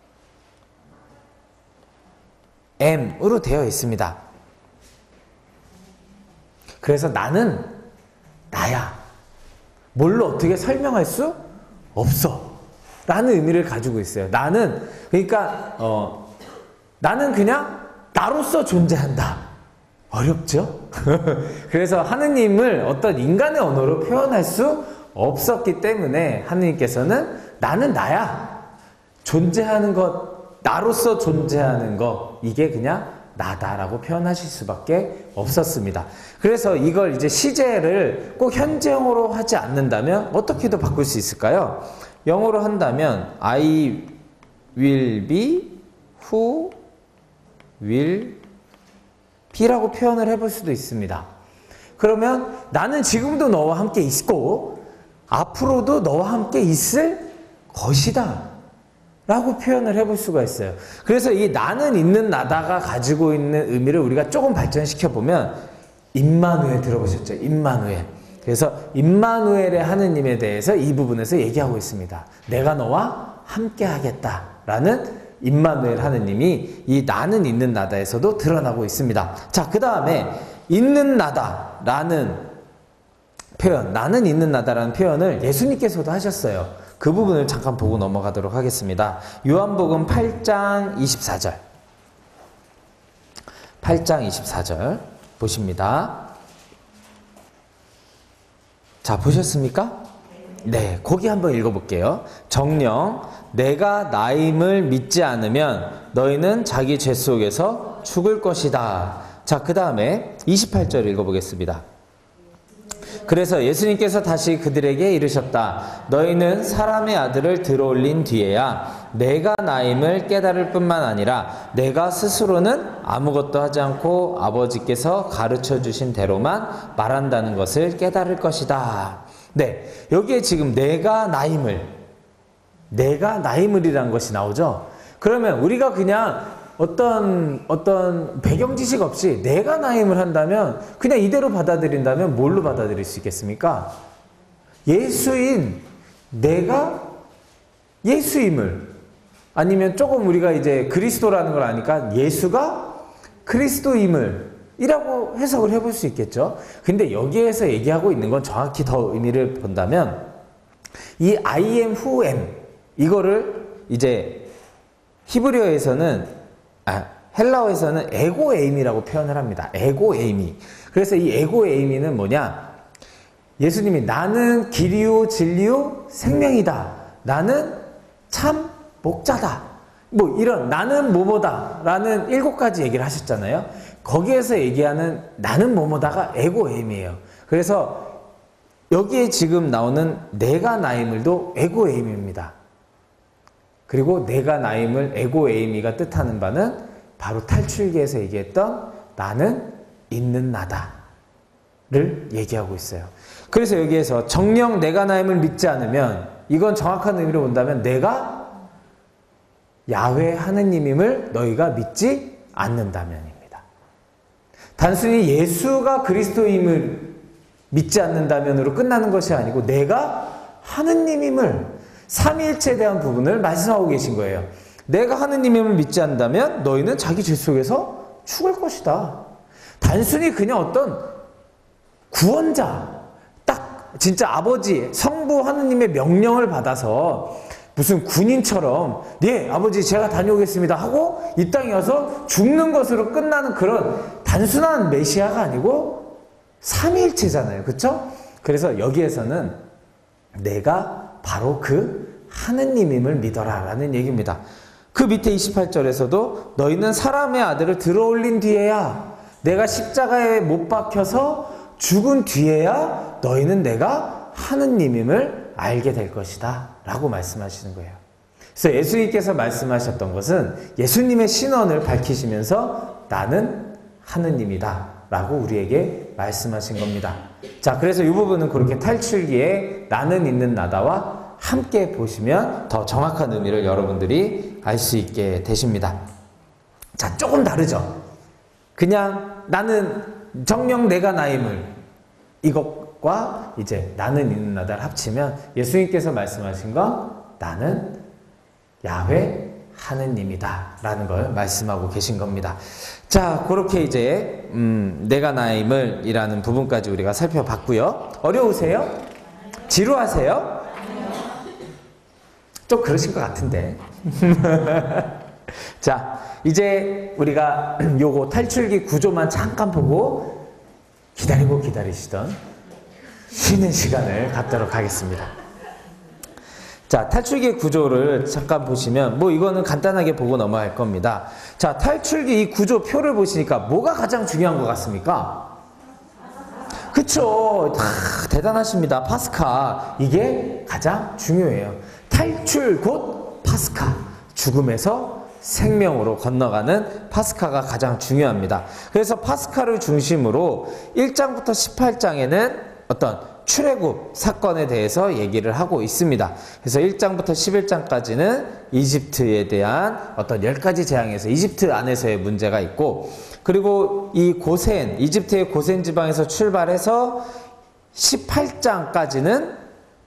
am으로 되어 있습니다. 그래서 나는 나야. 뭘로 어떻게 설명할 수 없어 라는 의미를 가지고 있어요. 나는 그러니까 어, 나는 그냥 나로서 존재한다. 어렵죠? 그래서 하느님을 어떤 인간의 언어로 표현할 수 없었기 때문에 하느님께서는 나는 나야. 존재하는 것, 나로서 존재하는 것, 이게 그냥 나다라고 표현하실 수밖에 없었습니다. 그래서 이걸 이제 시제를 꼭 현재형으로 하지 않는다면 어떻게도 바꿀 수 있을까요? 영어로 한다면 I will be who will be라고 표현을 해볼 수도 있습니다. 그러면 나는 지금도 너와 함께 있고 앞으로도 너와 함께 있을 것이다 라고 표현을 해볼 수가 있어요. 그래서 이 나는 있는 나다가 가지고 있는 의미를 우리가 조금 발전시켜 보면 임마누엘 들어보셨죠? 임마누엘. 그래서 임마누엘의 하느님에 대해서 이 부분에서 얘기하고 있습니다. 내가 너와 함께 하겠다라는 임마누엘 하느님이 이 나는 있는 나다에서도 드러나고 있습니다. 자, 그 다음에 있는 나다라는 표현, 나는 있는 나다라는 표현을 예수님께서도 하셨어요. 그 부분을 잠깐 보고 넘어가도록 하겠습니다. 요한복음 팔 장 이십사 절. 팔 장 이십사 절 보십니다. 자, 보셨습니까? 네, 거기 한번 읽어볼게요. 정녕 내가 나임을 믿지 않으면 너희는 자기 죄 속에서 죽을 것이다. 자, 그 다음에 이십팔 절 읽어보겠습니다. 그래서 예수님께서 다시 그들에게 이르셨다. 너희는 사람의 아들을 들어올린 뒤에야 내가 나임을 깨달을 뿐만 아니라 내가 스스로는 아무것도 하지 않고 아버지께서 가르쳐 주신 대로만 말한다는 것을 깨달을 것이다. 네, 여기에 지금 내가 나임을, 내가 나임을이라는 것이 나오죠. 그러면 우리가 그냥 어떤 어떤 배경 지식 없이 내가 나임을 한다면 그냥 이대로 받아들인다면 뭘로 받아들일 수 있겠습니까? 예수인 내가 예수임을, 아니면 조금 우리가 이제 그리스도라는 걸 아니까 예수가 그리스도임을 이라고 해석을 해볼 수 있겠죠. 근데 여기에서 얘기하고 있는 건 정확히 더 의미를 본다면 이 I am who am 이거를 이제 히브리어에서는 아, 헬라어에서는 에고 에이미라고 표현을 합니다. 에고 에이미. 그래서 이 에고 에이미는 뭐냐? 예수님이 나는 길이요 진리요 생명이다. 나는 참 목자다. 뭐 이런 나는 뭐뭐다 라는 일곱 가지 얘기를 하셨잖아요. 거기에서 얘기하는 나는 뭐뭐다가 에고 에이미예요. 그래서 여기에 지금 나오는 내가 나임을도 에고 에이미입니다. 그리고 내가 나임을 에고 에이미가 뜻하는 바는 바로 탈출기에서 얘기했던 나는 있는 나다를 얘기하고 있어요. 그래서 여기에서 정녕 내가 나임을 믿지 않으면 이건 정확한 의미로 본다면 내가 야훼 하느님임을 너희가 믿지 않는다면입니다. 단순히 예수가 그리스도임을 믿지 않는다면으로 끝나는 것이 아니고 내가 하느님임을, 삼위일체에 대한 부분을 말씀하고 계신 거예요. 내가 하느님임을 믿지 않는다면 너희는 자기 죄 속에서 죽을 것이다. 단순히 그냥 어떤 구원자, 딱 진짜 아버지, 성부 하느님의 명령을 받아서 무슨 군인처럼 네 아버지 제가 다녀오겠습니다 하고 이 땅에 와서 죽는 것으로 끝나는 그런 단순한 메시아가 아니고 삼위일체잖아요. 그렇죠? 그래서 여기에서는 내가 바로 그 하느님임을 믿어라 라는 얘기입니다. 그 밑에 이십팔 절에서도 너희는 사람의 아들을 들어올린 뒤에야, 내가 십자가에 못 박혀서 죽은 뒤에야 너희는 내가 하느님임을 알게 될 것이다 라고 말씀하시는 거예요. 그래서 예수님께서 말씀하셨던 것은 예수님의 신원을 밝히시면서 나는 하느님이다 라고 우리에게 말씀하신 겁니다. 자, 그래서 이 부분은 그렇게 탈출기에 나는 있는 나다와 함께 보시면 더 정확한 의미를 여러분들이 알 수 있게 되십니다. 자, 조금 다르죠? 그냥 나는 정령 내가 나임을, 이것과 이제 나는 있는 나다를 합치면 예수님께서 말씀하신 건 나는 야훼 하느님이다 라는 걸 말씀하고 계신 겁니다. 자, 그렇게 이제 음, 내가 나임을 이라는 부분까지 우리가 살펴봤고요. 어려우세요? 지루하세요? 좀 그러신 것 같은데. 자, 이제 우리가 요거 탈출기 구조만 잠깐 보고 기다리고 기다리시던 쉬는 시간을 갖도록 하겠습니다. 자, 탈출기 구조를 잠깐 보시면 뭐 이거는 간단하게 보고 넘어갈 겁니다. 자, 탈출기 이 구조표를 보시니까 뭐가 가장 중요한 것 같습니까? 그쵸. 아, 대단하십니다. 파스카. 이게 가장 중요해요. 탈출 곧 파스카. 죽음에서 생명으로 건너가는 파스카가 가장 중요합니다. 그래서 파스카를 중심으로 일 장부터 십팔 장에는 어떤 출애굽 사건에 대해서 얘기를 하고 있습니다. 그래서 일 장부터 십일 장까지는 이집트에 대한 어떤 열 가지 재앙에서 이집트 안에서의 문제가 있고, 그리고 이 고센, 이집트의 고센 지방에서 출발해서 십팔 장까지는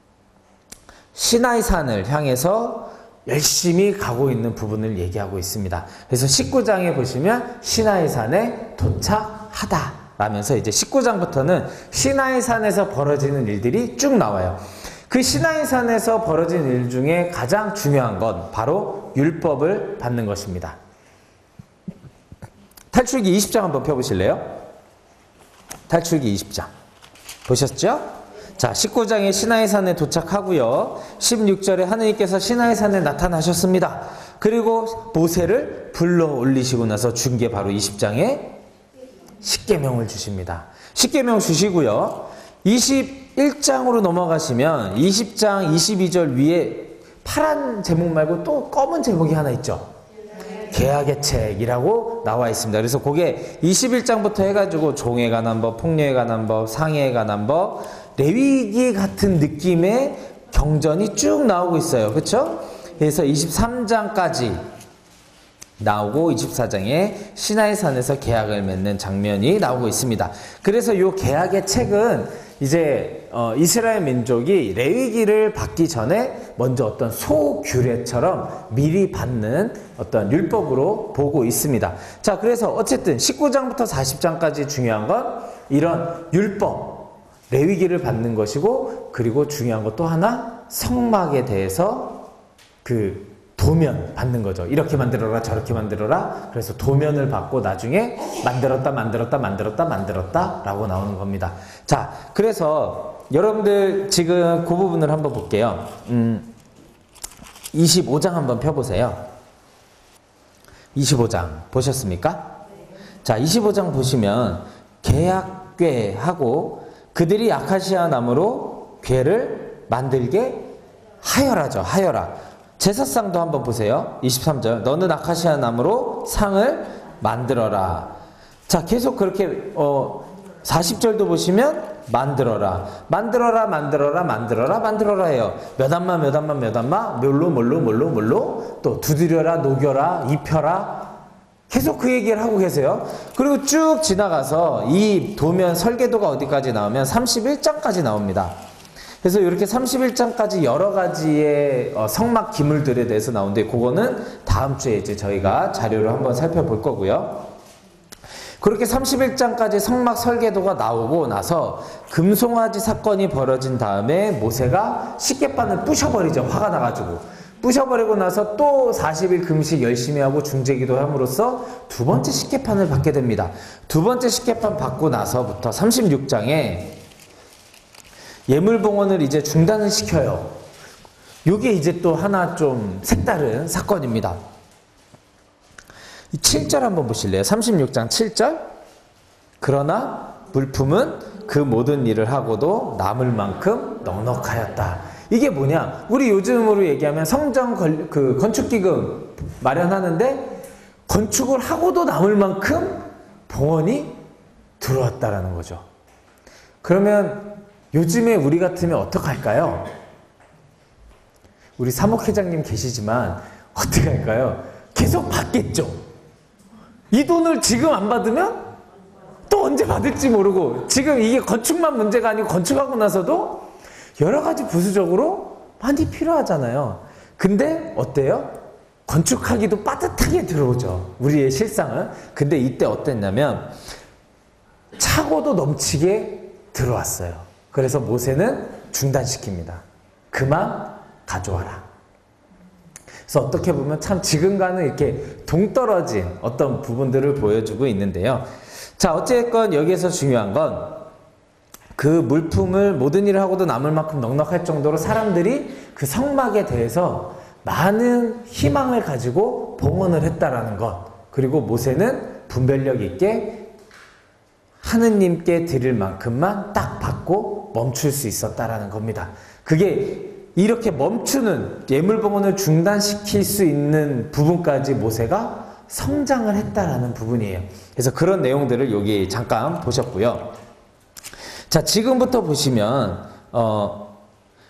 시나이 산을 향해서 열심히 가고 있는 부분을 얘기하고 있습니다. 그래서 십구 장에 보시면 시나이 산에 도착하다 라면서 이제 십구 장부터는 시나이 산에서 벌어지는 일들이 쭉 나와요. 그 시나이 산에서 벌어진 일 중에 가장 중요한 건 바로 율법을 받는 것입니다. 탈출기 이십 장 한번 펴보실래요? 탈출기 이십 장 보셨죠? 자, 십구 장에 시나이 산에 도착하고요. 십육 절에 하느님께서 시나이 산에 나타나셨습니다. 그리고 모세를 불러 올리시고 나서 준 게 바로 이십 장에 십계명을 주십니다. 십계명 주시고요. 이십일 장으로 넘어가시면 이십 장 이십이 절 위에 파란 제목 말고 또 검은 제목이 하나 있죠. 계약의 책이라고 나와 있습니다. 그래서 그게 이십일 장부터 해가지고 종에 관한 법, 폭력에 관한 법, 상해에 관한 법, 레위기 같은 느낌의 경전이 쭉 나오고 있어요. 그렇죠? 그래서 이십삼 장까지 나오고 이십사 장에 시나이 산에서 계약을 맺는 장면이 나오고 있습니다. 그래서 이 계약의 책은 이제 어, 이스라엘 민족이 레위기를 받기 전에 먼저 어떤 소규례처럼 미리 받는 어떤 율법으로 보고 있습니다. 자, 그래서 어쨌든 십구 장부터 사십 장까지 중요한 건 이런 율법, 레위기를 받는 것이고, 그리고 중요한 것 또 하나 성막에 대해서 그 도면 받는 거죠. 이렇게 만들어라 저렇게 만들어라. 그래서 도면을 받고 나중에 만들었다 만들었다 만들었다 만들었다 라고 나오는 겁니다. 자, 그래서 여러분들 지금 그 부분을 한번 볼게요. 음, 이십오 장 한번 펴보세요. 이십오 장 보셨습니까? 자, 이십오 장 보시면 계약궤하고 그들이 아카시아 나무로 궤를 만들게 하여라죠. 하여라. 제사상도 한번 보세요. 이십삼 절. 너는 아카시아 나무로 상을 만들어라. 자, 계속 그렇게 어, 사십 절도 보시면 만들어라. 만들어라 만들어라 만들어라 만들어라 해요. 몇 안마 몇 안마 몇 안마 뭘로 뭘로 뭘로 뭘로 또 두드려라 녹여라 입혀라. 계속 그 얘기를 하고 계세요. 그리고 쭉 지나가서 이 도면 설계도가 어디까지 나오면 삼십일 장까지 나옵니다. 그래서 이렇게 삼십일 장까지 여러 가지의 성막 기물들에 대해서 나오는데 그거는 다음 주에 이제 저희가 자료를 한번 살펴볼 거고요. 그렇게 삼십일 장까지 성막 설계도가 나오고 나서 금송아지 사건이 벌어진 다음에 모세가 십계반을 부셔버리죠. 화가 나가지고. 부셔버리고 나서 또 사십 일 금식 열심히 하고 중재기도 함으로써 두 번째 십계판을 받게 됩니다. 두 번째 십계판 받고 나서부터 삼십육 장에 예물봉헌을 이제 중단을 시켜요. 이게 이제 또 하나 좀 색다른 사건입니다. 칠 절 한번 보실래요? 삼십육 장 칠 절. 그러나 물품은 그 모든 일을 하고도 남을 만큼 넉넉하였다. 이게 뭐냐? 우리 요즘으로 얘기하면 성전 건, 그 건축기금 마련하는데 건축을 하고도 남을 만큼 봉헌이 들어왔다라는 거죠. 그러면 요즘에 우리 같으면 어떡할까요? 우리 사목회장님 계시지만 어떻게 할까요? 계속 받겠죠. 이 돈을 지금 안 받으면 또 언제 받을지 모르고, 지금 이게 건축만 문제가 아니고 건축하고 나서도 여러 가지 부수적으로 많이 필요하잖아요. 근데 어때요? 건축하기도 빠듯하게 들어오죠. 우리의 실상은. 근데 이때 어땠냐면 차고도 넘치게 들어왔어요. 그래서 모세는 중단시킵니다. 그만 가져와라. 그래서 어떻게 보면 참 지금과는 이렇게 동떨어진 어떤 부분들을 보여주고 있는데요. 자, 어쨌건 여기에서 중요한 건 그 물품을 모든 일을 하고도 남을 만큼 넉넉할 정도로 사람들이 그 성막에 대해서 많은 희망을 가지고 봉헌을 했다라는 것. 그리고 모세는 분별력 있게 하느님께 드릴 만큼만 딱 받고 멈출 수 있었다라는 겁니다. 그게 이렇게 멈추는, 예물봉헌을 중단시킬 수 있는 부분까지 모세가 성장을 했다라는 부분이에요. 그래서 그런 내용들을 여기 잠깐 보셨고요. 자, 지금부터 보시면 어,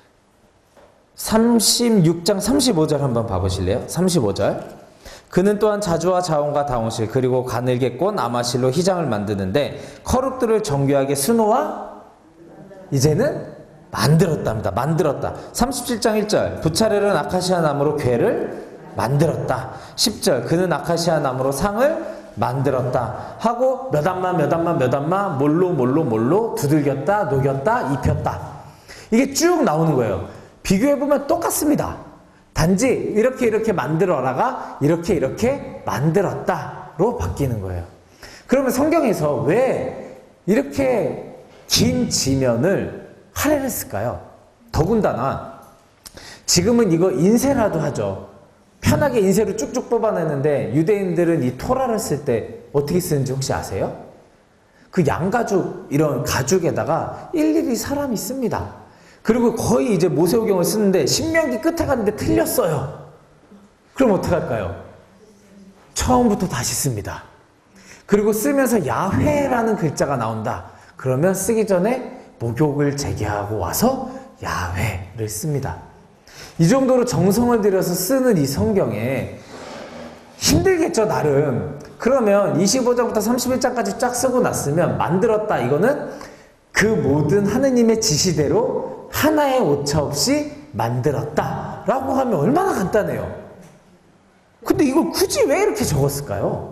삼십육 장 삼십오 절 한번 봐보실래요? 삼십오 절. 그는 또한 자주와 자원과 다홍실 그리고 가늘게 꼰 아마실로 휘장을 만드는데 커룹들을 정교하게 수놓아 이제는 만들었답니다. 만들었다. 삼십칠 장 일 절. 부차렐은 아카시아 나무로 궤를 만들었다. 십 절. 그는 아카시아 나무로 상을 만들었다. 하고 몇 안마 몇 안마 몇 안마 몰로 몰로 몰로 두들겼다 녹였다 입혔다. 이게 쭉 나오는 거예요. 비교해보면 똑같습니다. 단지 이렇게 이렇게 만들어라가 이렇게 이렇게 만들었다로 바뀌는 거예요. 그러면 성경에서 왜 이렇게 긴 지면을 할애를 했을까요? 더군다나 지금은 이거 인쇄라도 하죠. 편하게 인쇄로 쭉쭉 뽑아내는데 유대인들은 이 토라를 쓸 때 어떻게 쓰는지 혹시 아세요? 그 양가죽, 이런 가죽에다가 일일이 사람이 씁니다. 그리고 거의 이제 모세오경을 쓰는데 신명기 끝에 갔는데 틀렸어요. 그럼 어떡할까요? 처음부터 다시 씁니다. 그리고 쓰면서 야훼라는 글자가 나온다. 그러면 쓰기 전에 목욕을 재개하고 와서 야훼를 씁니다. 이 정도로 정성을 들여서 쓰는 이 성경에 힘들겠죠, 나름. 그러면 이십오 장부터 삼십일 장까지 쫙 쓰고 났으면 만들었다. 이거는 그 모든 하느님의 지시대로 하나의 오차 없이 만들었다 라고 하면 얼마나 간단해요. 근데 이걸 굳이 왜 이렇게 적었을까요?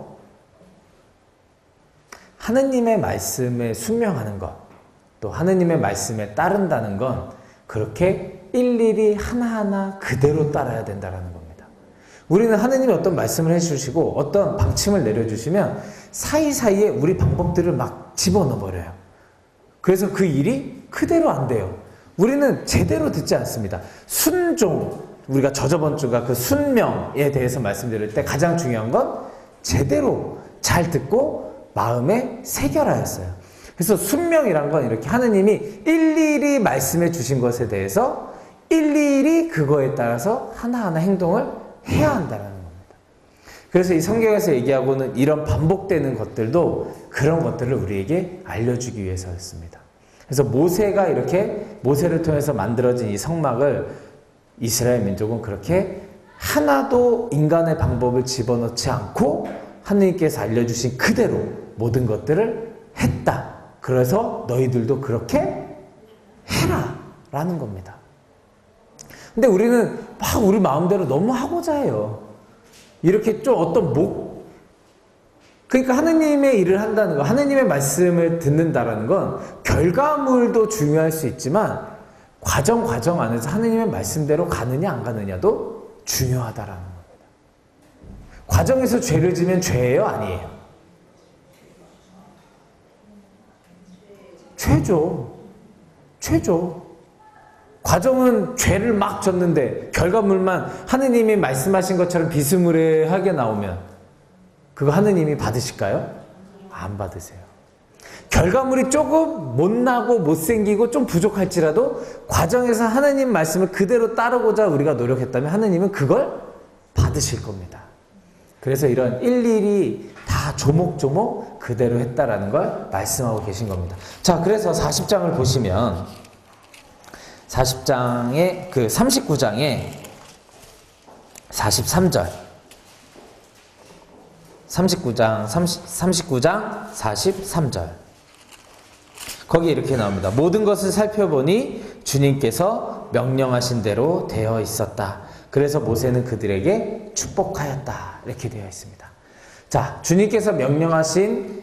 하느님의 말씀에 순명하는 것, 또 하느님의 말씀에 따른다는 건 그렇게 일일이 하나하나 그대로 따라야 된다는 겁니다. 우리는 하느님이 어떤 말씀을 해주시고 어떤 방침을 내려주시면 사이사이에 우리 방법들을 막 집어넣어버려요. 그래서 그 일이 그대로 안 돼요. 우리는 제대로 듣지 않습니다. 순종, 우리가 저저번 주가 그 순명에 대해서 말씀드릴 때 가장 중요한 건 제대로 잘 듣고 마음에 새겨라였어요. 그래서 순명이란 건 이렇게 하느님이 일일이 말씀해 주신 것에 대해서 일일이 그거에 따라서 하나하나 행동을 해야 한다는 겁니다. 그래서 이 성경에서 얘기하고는 이런 반복되는 것들도 그런 것들을 우리에게 알려주기 위해서였습니다. 그래서 모세가 이렇게 모세를 통해서 만들어진 이 성막을 이스라엘 민족은 그렇게 하나도 인간의 방법을 집어넣지 않고 하느님께서 알려주신 그대로 모든 것들을 했다. 그래서 너희들도 그렇게 해라 라는 겁니다. 근데 우리는 막 우리 마음대로 너무 하고자 해요. 이렇게 좀 어떤 목, 그러니까 하느님의 일을 한다는 거, 하느님의 말씀을 듣는다라는 건 결과물도 중요할 수 있지만 과정 과정 안에서 하느님의 말씀대로 가느냐 안 가느냐도 중요하다라는 겁니다. 과정에서 죄를 지면 죄예요? 아니에요? 죄죠. 죄죠. 과정은 죄를 막 졌는데 결과물만 하느님이 말씀하신 것처럼 비스무리하게 나오면 그거 하느님이 받으실까요? 안 받으세요. 결과물이 조금 못나고 못생기고 좀 부족할지라도 과정에서 하느님 말씀을 그대로 따르고자 우리가 노력했다면 하느님은 그걸 받으실 겁니다. 그래서 이런 일일이 다 조목조목 그대로 했다라는 걸 말씀하고 계신 겁니다. 자, 그래서 사십 장을 보시면 사십 장의 그 삼십구 장에 사십삼 절 삼십구 장 삼십구 장 사십삼 절 거기 이렇게 나옵니다. 모든 것을 살펴보니 주님께서 명령하신 대로 되어 있었다. 그래서 모세는 그들에게 축복하였다. 이렇게 되어 있습니다. 자, 주님께서 명령하신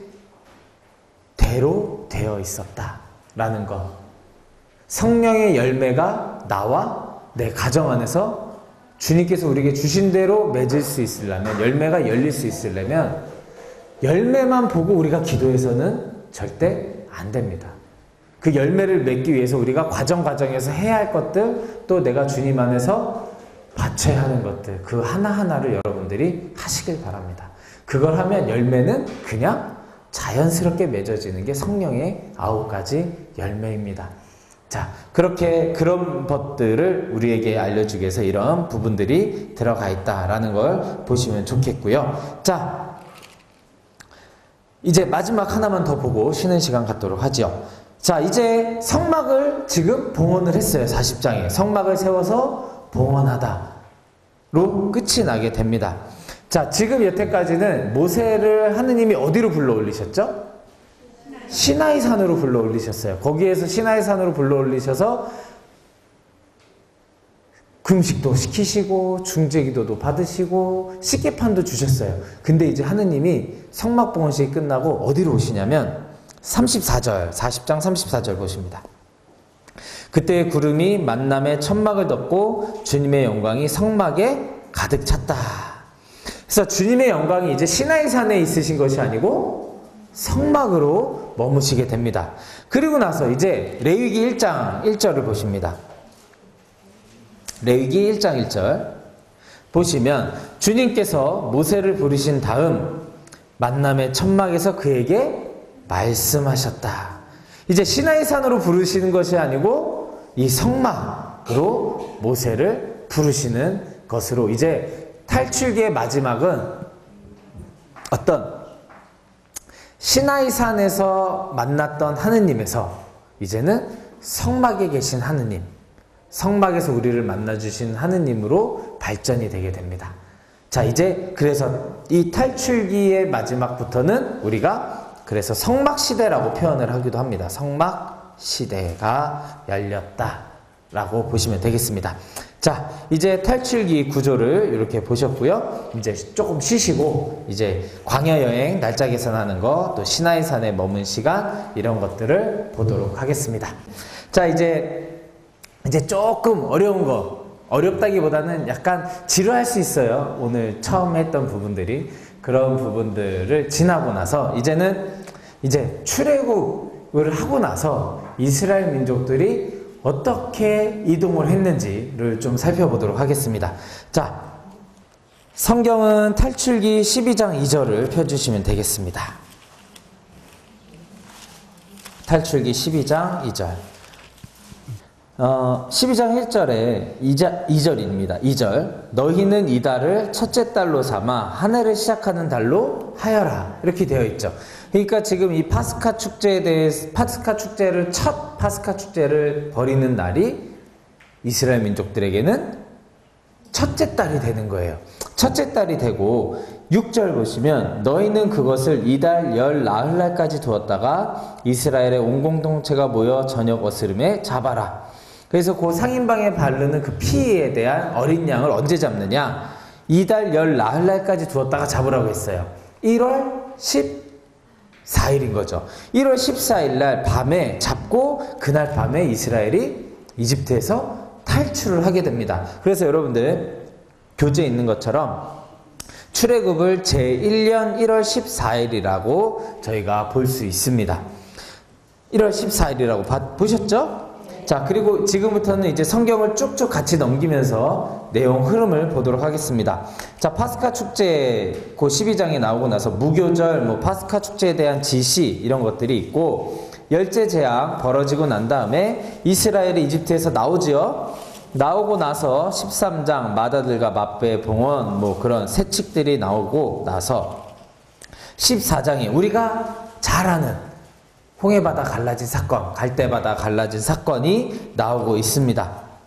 대로 되어 있었다 라는 것, 성령의 열매가 나와 내 가정 안에서 주님께서 우리에게 주신 대로 맺을 수 있으려면, 열매가 열릴 수 있으려면 열매만 보고 우리가 기도해서는 절대 안 됩니다. 그 열매를 맺기 위해서 우리가 과정 과정에서 해야 할 것들, 또 내가 주님 안에서 바쳐야 하는 것들, 그 하나하나를 여러분들이 하시길 바랍니다. 그걸 하면 열매는 그냥 자연스럽게 맺어지는 게 성령의 아홉 가지 열매입니다. 자, 그렇게 그런 것들을 우리에게 알려주기 위해서 이런 부분들이 들어가 있다라는 걸 보시면 좋겠고요. 자, 이제 마지막 하나만 더 보고 쉬는 시간 갖도록 하죠. 자, 이제 성막을 지금 봉헌을 했어요. 사십 장에 성막을 세워서 봉헌하다로 끝이 나게 됩니다. 자, 지금 여태까지는 모세를 하느님이 어디로 불러 올리셨죠? 시나이 산으로 불러 올리셨어요. 거기에서 시나이 산으로 불러 올리셔서 금식도 시키시고 중재기도도 받으시고 식계판도 주셨어요. 근데 이제 하느님이 성막 봉헌식이 끝나고 어디로 오시냐면 삼십사 절, 사십 장 삼십사 절 보십니다. 그때 구름이 만남의 천막을 덮고 주님의 영광이 성막에 가득 찼다. 그래서 주님의 영광이 이제 시나이 산에 있으신 것이 아니고 성막으로 머무시게 됩니다. 그리고 나서 이제 레위기 일 장 일 절을 보십니다. 레위기 일 장 일 절 보시면 주님께서 모세를 부르신 다음 만남의 천막에서 그에게 말씀하셨다. 이제 시나이 산으로 부르시는 것이 아니고 이 성막으로 모세를 부르시는 것으로, 이제 탈출기의 마지막은 어떤 시나이 산에서 만났던 하느님에서 이제는 성막에 계신 하느님, 성막에서 우리를 만나주신 하느님으로 발전이 되게 됩니다. 자, 이제 그래서 이 탈출기의 마지막부터는 우리가 그래서 성막시대라고 표현을 하기도 합니다. 성막시대가 열렸다라고 보시면 되겠습니다. 자, 이제 탈출기 구조를 이렇게 보셨고요. 이제 조금 쉬시고 이제 광야 여행 날짜 계산하는 거, 또 시나이산에 머문 시간, 이런 것들을 보도록 하겠습니다. 자, 이제 이제 조금 어려운 거, 어렵다기보다는 약간 지루할 수 있어요. 오늘 처음 했던 부분들이. 그런 부분들을 지나고 나서 이제는 이제 출애굽을 하고 나서 이스라엘 민족들이 어떻게 이동을 했는지를 좀 살펴보도록 하겠습니다. 자, 성경은 탈출기 십이 장 이 절을 펴주시면 되겠습니다. 탈출기 십이 장 이 절. 어, 십이 장 일 절에 이 절입니다. 이 절. 너희는 이 달을 첫째 달로 삼아 한 해를 시작하는 달로 하여라. 이렇게 되어 있죠. 그러니까 지금 이 파스카 축제에 대해서, 파스카 축제를, 첫 파스카 축제를 벌이는 날이 이스라엘 민족들에게는 첫째 달이 되는 거예요. 첫째 달이 되고 육 절 보시면 너희는 그것을 이달 열 나흘날까지 두었다가 이스라엘의 온 공동체가 모여 저녁 어스름에 잡아라. 그래서 그 상인방에 바르는 그 피에 대한 어린 양을 언제 잡느냐? 이달 열 나흘날까지 두었다가 잡으라고 했어요. 일월 십사일인 거죠. 일월 십사일날 밤에 잡고 그날 밤에 이스라엘이 이집트에서 탈출을 하게 됩니다. 그래서 여러분들 교재에 있는 것처럼 출애굽을 제일 년 일월 십사일이라고 저희가 볼 수 있습니다. 일월 십사일이라고 보셨죠? 자, 그리고 지금부터는 이제 성경을 쭉쭉 같이 넘기면서 내용 흐름을 보도록 하겠습니다. 자, 파스카 축제 그 십이 장에 나오고 나서 무교절, 뭐 파스카 축제에 대한 지시 이런 것들이 있고, 열째 재앙 벌어지고 난 다음에 이스라엘이 이집트에서 나오지요. 나오고 나서 십삼 장 마다들과 맛배 봉헌 뭐 그런 세칙들이 나오고 나서 십사 장이 우리가 잘 아는 홍해바다 갈라진 사건, 갈대바다 갈라진 사건이 나오고 있습니다.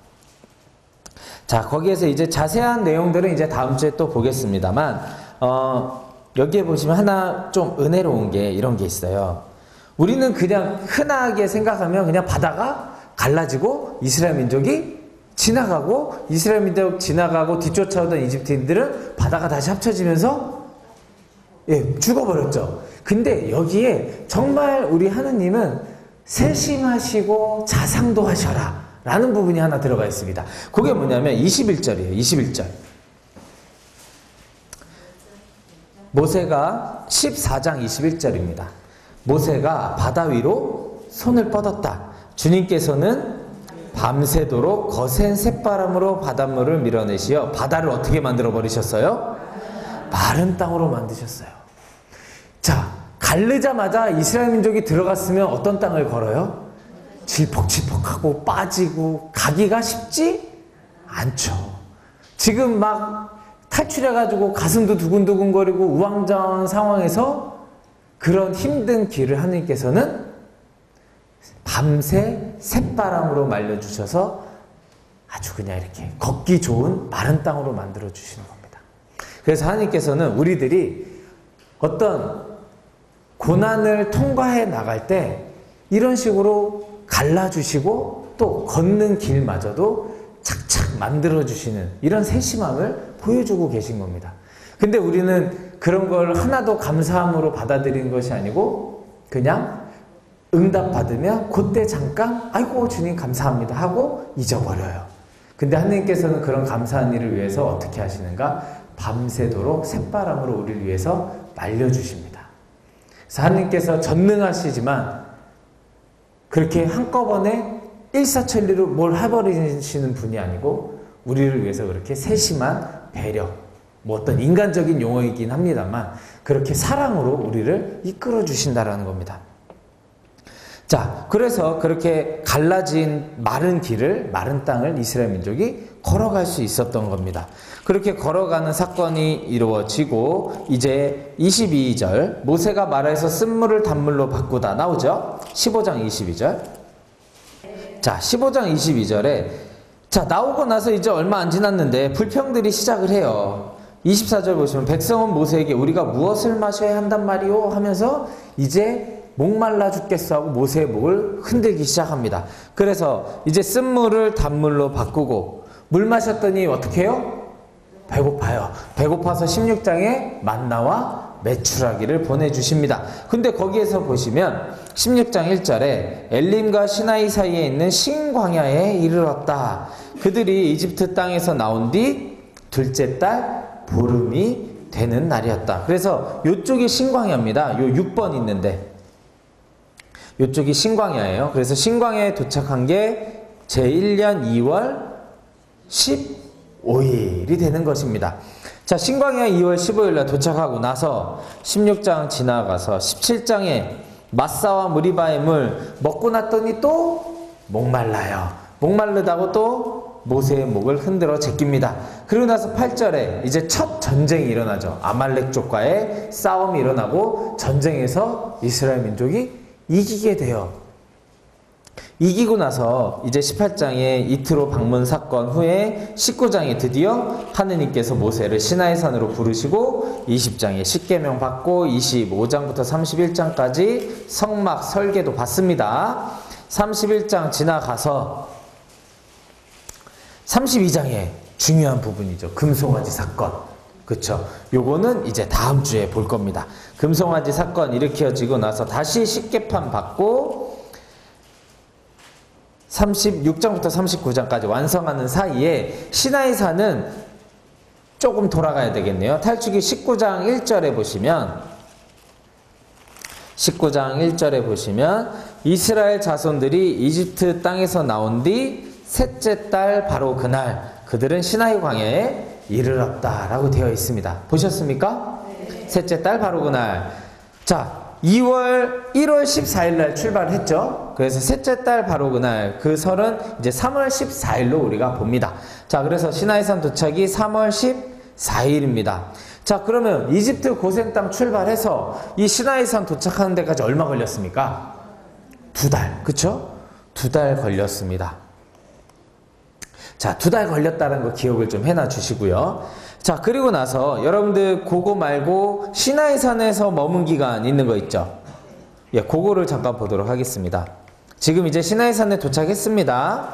자, 거기에서 이제 자세한 내용들은 이제 다음 주에 또 보겠습니다만, 어, 여기에 보시면 하나 좀 은혜로운 게 이런 게 있어요. 우리는 그냥 흔하게 생각하면 그냥 바다가 갈라지고 이스라엘 민족이 지나가고, 이스라엘 민족 지나가고 뒤쫓아오던 이집트인들은 바다가 다시 합쳐지면서 예, 죽어버렸죠. 근데 여기에 정말 우리 하느님은 세심하시고 자상도 하셔라 라는 부분이 하나 들어가 있습니다. 그게 뭐냐면 이십일 절이에요. 이십일 절. 모세가 십사 장 이십일 절입니다. 모세가 바다 위로 손을 뻗었다. 주님께서는 밤새도록 거센 쇳바람으로 바닷물을 밀어내시어 바다를 어떻게 만들어 버리셨어요? 마른 땅으로 만드셨어요. 자, 갈르자마자 이스라엘 민족이 들어갔으면 어떤 땅을 걸어요? 질퍽질퍽하고 빠지고 가기가 쉽지 않죠. 지금 막 탈출해가지고 가슴도 두근두근거리고 우왕좌왕 상황에서 그런 힘든 길을 하느님께서는 밤새 쇳바람으로 말려주셔서 아주 그냥 이렇게 걷기 좋은 마른 땅으로 만들어 주시는 겁니다. 그래서 하나님께서는 우리들이 어떤 고난을 통과해 나갈 때 이런 식으로 갈라주시고 또 걷는 길마저도 착착 만들어주시는 이런 세심함을 보여주고 계신 겁니다. 근데 우리는 그런 걸 하나도 감사함으로 받아들이는 것이 아니고 그냥 응답받으면 그때 잠깐 아이고 주님 감사합니다 하고 잊어버려요. 근데 하나님께서는 그런 감사한 일을 위해서 어떻게 하시는가? 밤새도록 쇳바람으로 우리를 위해서 말려주십니다. 그래서 하나님께서 전능하시지만 그렇게 한꺼번에 일사천리로 뭘 해버리시는 분이 아니고 우리를 위해서 그렇게 세심한 배려, 뭐 어떤 인간적인 용어이긴 합니다만 그렇게 사랑으로 우리를 이끌어 주신다라는 겁니다. 자, 그래서 그렇게 갈라진 마른 길을, 마른 땅을 이스라엘 민족이 걸어갈 수 있었던 겁니다. 그렇게 걸어가는 사건이 이루어지고 이제 이십이 절 모세가 말해서 쓴물을 단물로 바꾸다 나오죠. 십오 장 이십이 절. 자, 십오 장 이십이 절에 자 나오고 나서 이제 얼마 안 지났는데 불평들이 시작을 해요. 이십사 절 보시면 백성은 모세에게 우리가 무엇을 마셔야 한단 말이오 하면서 이제 목말라 죽겠어 하고 모세의 목을 흔들기 시작합니다. 그래서 이제 쓴물을 단물로 바꾸고 물 마셨더니 어떻게 해요? 배고파요. 배고파서 십육 장에 만나와 메추라기를 보내주십니다. 근데 거기에서 보시면 십육 장 일 절에 엘림과 시나이 사이에 있는 신광야에 이르렀다. 그들이 이집트 땅에서 나온 뒤 둘째 달 보름이 되는 날이었다. 그래서 이쪽이 신광야입니다. 요 육 번 있는데 이쪽이 신광야예요. 그래서 신광야에 도착한 게 제일 년 이월 십오일이 되는 것입니다. 자, 신광야 이월 십오일날 도착하고 나서 십육 장 지나가서 십칠 장에 마사와 무리바의 물 먹고 났더니 또 목말라요. 목마르다고 또 모세의 목을 흔들어 제낍니다. 그리고 나서 팔 절에 이제 첫 전쟁이 일어나죠. 아말렉 족과의 싸움이 일어나고 전쟁에서 이스라엘 민족이 이기게 돼요. 이기고 나서 이제 십팔 장에 이트로 방문 사건 후에 십구 장에 드디어 하느님께서 모세를 시나이 산으로 부르시고 이십 장에 십계명 받고 이십오 장부터 삼십일 장까지 성막 설계도 받습니다. 삼십일 장 지나가서 삼십이 장에 중요한 부분이죠. 금송아지 사건. 그쵸? 요거는 이제 다음 주에 볼 겁니다. 금송아지 사건 일으켜지고 나서 다시 십계판 받고 삼십육 장부터 삼십구 장까지 완성하는 사이에 시나이 산은 조금 돌아가야 되겠네요. 탈출기 십구 장 일 절에 보시면 십구 장 일 절에 보시면 이스라엘 자손들이 이집트 땅에서 나온 뒤 셋째 달 바로 그날 그들은 시나이 광야에 이르렀다라고 되어 있습니다. 보셨습니까? 네. 셋째 달 바로 그날. 자, 이월 일월 십사일 날 출발했죠. 그래서 셋째 달 바로 그날 그 설은 이제 삼월 십사일로 우리가 봅니다. 자, 그래서 시나이산 도착이 삼월 십사일입니다. 자, 그러면 이집트 고센 땅 출발해서 이 시나이산 도착하는 데까지 얼마 걸렸습니까? 두 달. 그쵸? 두 달 걸렸습니다. 자, 두 달 걸렸다는 거 기억을 좀 해놔 주시고요. 자, 그리고 나서 여러분들 그거 말고 시나이산에서 머문 기간 있는 거 있죠? 예, 그거를 잠깐 보도록 하겠습니다. 지금 이제 시나이산에 도착했습니다.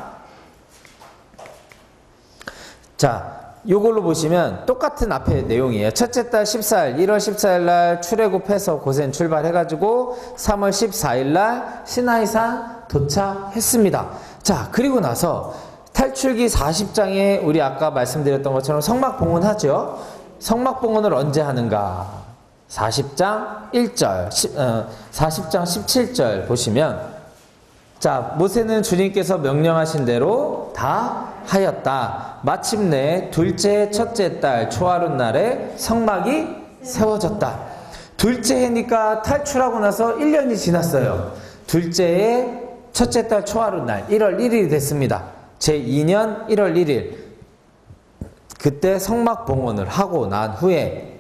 자, 요걸로 보시면 똑같은 앞에 내용이에요. 첫째 달 십사일, 일월 십사일 날 출애굽해서 고센 출발해가지고 삼월 십사일 날 시나이산 도착했습니다. 자, 그리고 나서 탈출기 사십 장에 우리 아까 말씀드렸던 것처럼 성막봉헌하죠. 성막봉헌을 언제 하는가? 사십 장 일 절, 어, 사십 장 십칠 절 보시면 자, 모세는 주님께서 명령하신 대로 다 하였다. 마침내 둘째 첫째 달 초하룻 날에 성막이 세워졌다. 둘째 해니까 탈출하고 나서 일 년이 지났어요. 둘째에 첫째 달 초하룻 날 일월 일일이 됐습니다. 제이 년 일월 일일 그때 성막 봉헌을 하고 난 후에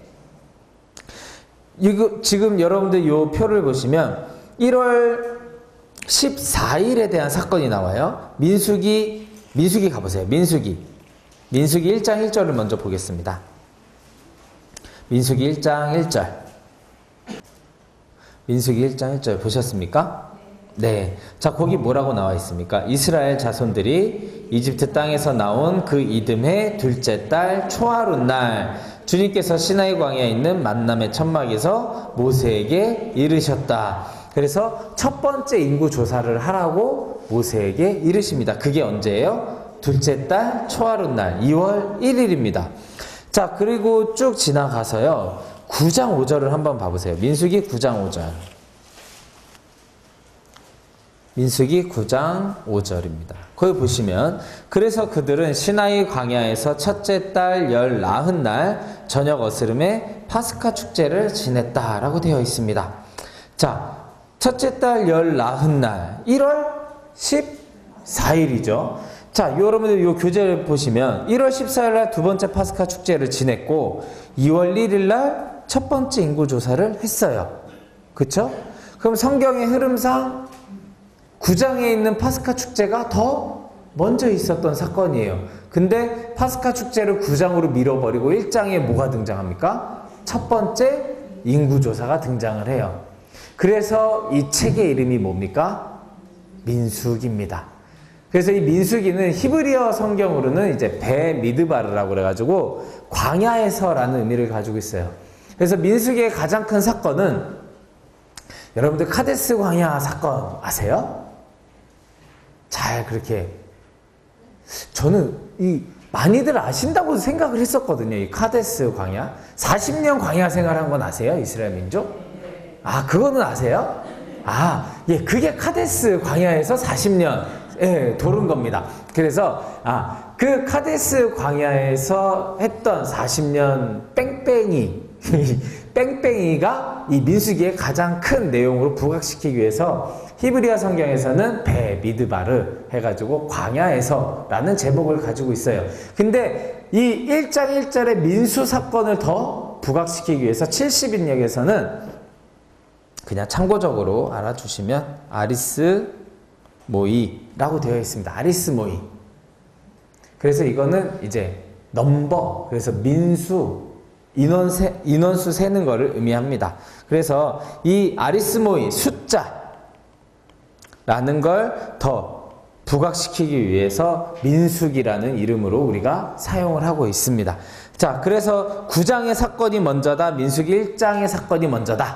이거 지금 여러분들 요 표를 보시면 일월 십사일에 대한 사건이 나와요. 민수기 민수기 가보세요. 민수기 민수기 일 장 일 절을 먼저 보겠습니다. 민수기 일 장 일 절 민수기 일 장 일 절 보셨습니까? 네. 자, 거기 뭐라고 나와 있습니까? 이스라엘 자손들이 이집트 땅에서 나온 그 이듬해 둘째 달 초하룻 날 주님께서 시나이 광야에 있는 만남의 천막에서 모세에게 이르셨다. 그래서 첫 번째 인구 조사를 하라고 모세에게 이르십니다. 그게 언제예요? 둘째 달 초하룻 날 이월 일일입니다. 자, 그리고 쭉 지나가서요. 구 장 오 절을 한번 봐보세요. 민수기 구 장 오 절. 민수기 구 장 오 절입니다. 거기 보시면 그래서 그들은 시나이 광야에서 첫째 달 열 나흔 날 저녁 어스름에 파스카 축제를 지냈다라고 되어 있습니다. 자, 첫째 달 열 나흔 날 일월 십사일이죠. 자, 여러분들 요 교재를 보시면 일월 십사일 날 두 번째 파스카 축제를 지냈고 이월 일일 날 첫 번째 인구 조사를 했어요. 그쵸? 그럼 성경의 흐름상 구 장에 있는 파스카 축제가 더 먼저 있었던 사건이에요. 근데 파스카 축제를 구 장으로 밀어버리고 일 장에 뭐가 등장합니까? 첫 번째 인구조사가 등장을 해요. 그래서 이 책의 이름이 뭡니까? 민수기입니다. 그래서 이 민수기는 히브리어 성경으로는 이제 베미드바르라고 그래가지고 광야에서라는 의미를 가지고 있어요. 그래서 민수기의 가장 큰 사건은 여러분들 카데스 광야 사건 아세요? 잘 그렇게 저는 이 많이들 아신다고 생각을 했었거든요. 이 카데스 광야 사십 년 광야 생활한 건 아세요? 이스라엘 민족? 아, 그거는 아세요? 아, 예, 그게 카데스 광야에서 사십 년 예, 도른 겁니다. 그래서 아, 그 카데스 광야에서 했던 사십 년 뺑뺑이 뺑뺑이가 이 민수기의 가장 큰 내용으로 부각시키기 위해서 히브리어 성경에서는 베미드바르 해가지고 광야에서 라는 제목을 가지고 있어요. 근데 이 일 장 일 절의 민수 사건을 더 부각시키기 위해서 칠십 인역에서는 그냥 참고적으로 알아주시면 아리스 모이라고 되어 있습니다. 아리스 모이. 그래서 이거는 이제 넘버, 그래서 민수, 인원 세, 인원수 세는 거를 의미합니다. 그래서 이 아리스 모이, 숫자 라는 걸 더 부각시키기 위해서 민수기라는 이름으로 우리가 사용을 하고 있습니다. 자, 그래서 구 장의 사건이 먼저다, 민수기 일 장의 사건이 먼저다.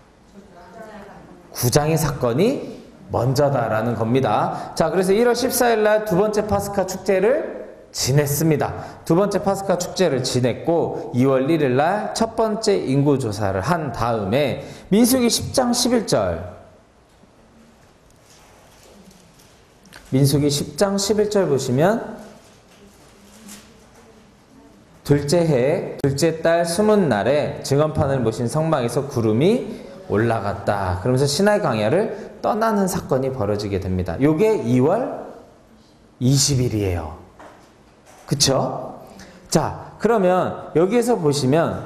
구 장의 사건이 먼저다라는 겁니다. 자, 그래서 일월 십사일 날 두 번째 파스카 축제를 지냈습니다. 두 번째 파스카 축제를 지냈고 이월 일일 날 첫 번째 인구조사를 한 다음에 민수기 십 장 십일 절 민수기 십 장 십일 절 보시면 둘째 해 둘째 달 스문 날에 증언판을 모신 성막에서 구름이 올라갔다. 그러면서 시나이 광야를 떠나는 사건이 벌어지게 됩니다. 요게 이월 이십일이에요. 그쵸? 자, 그러면 여기에서 보시면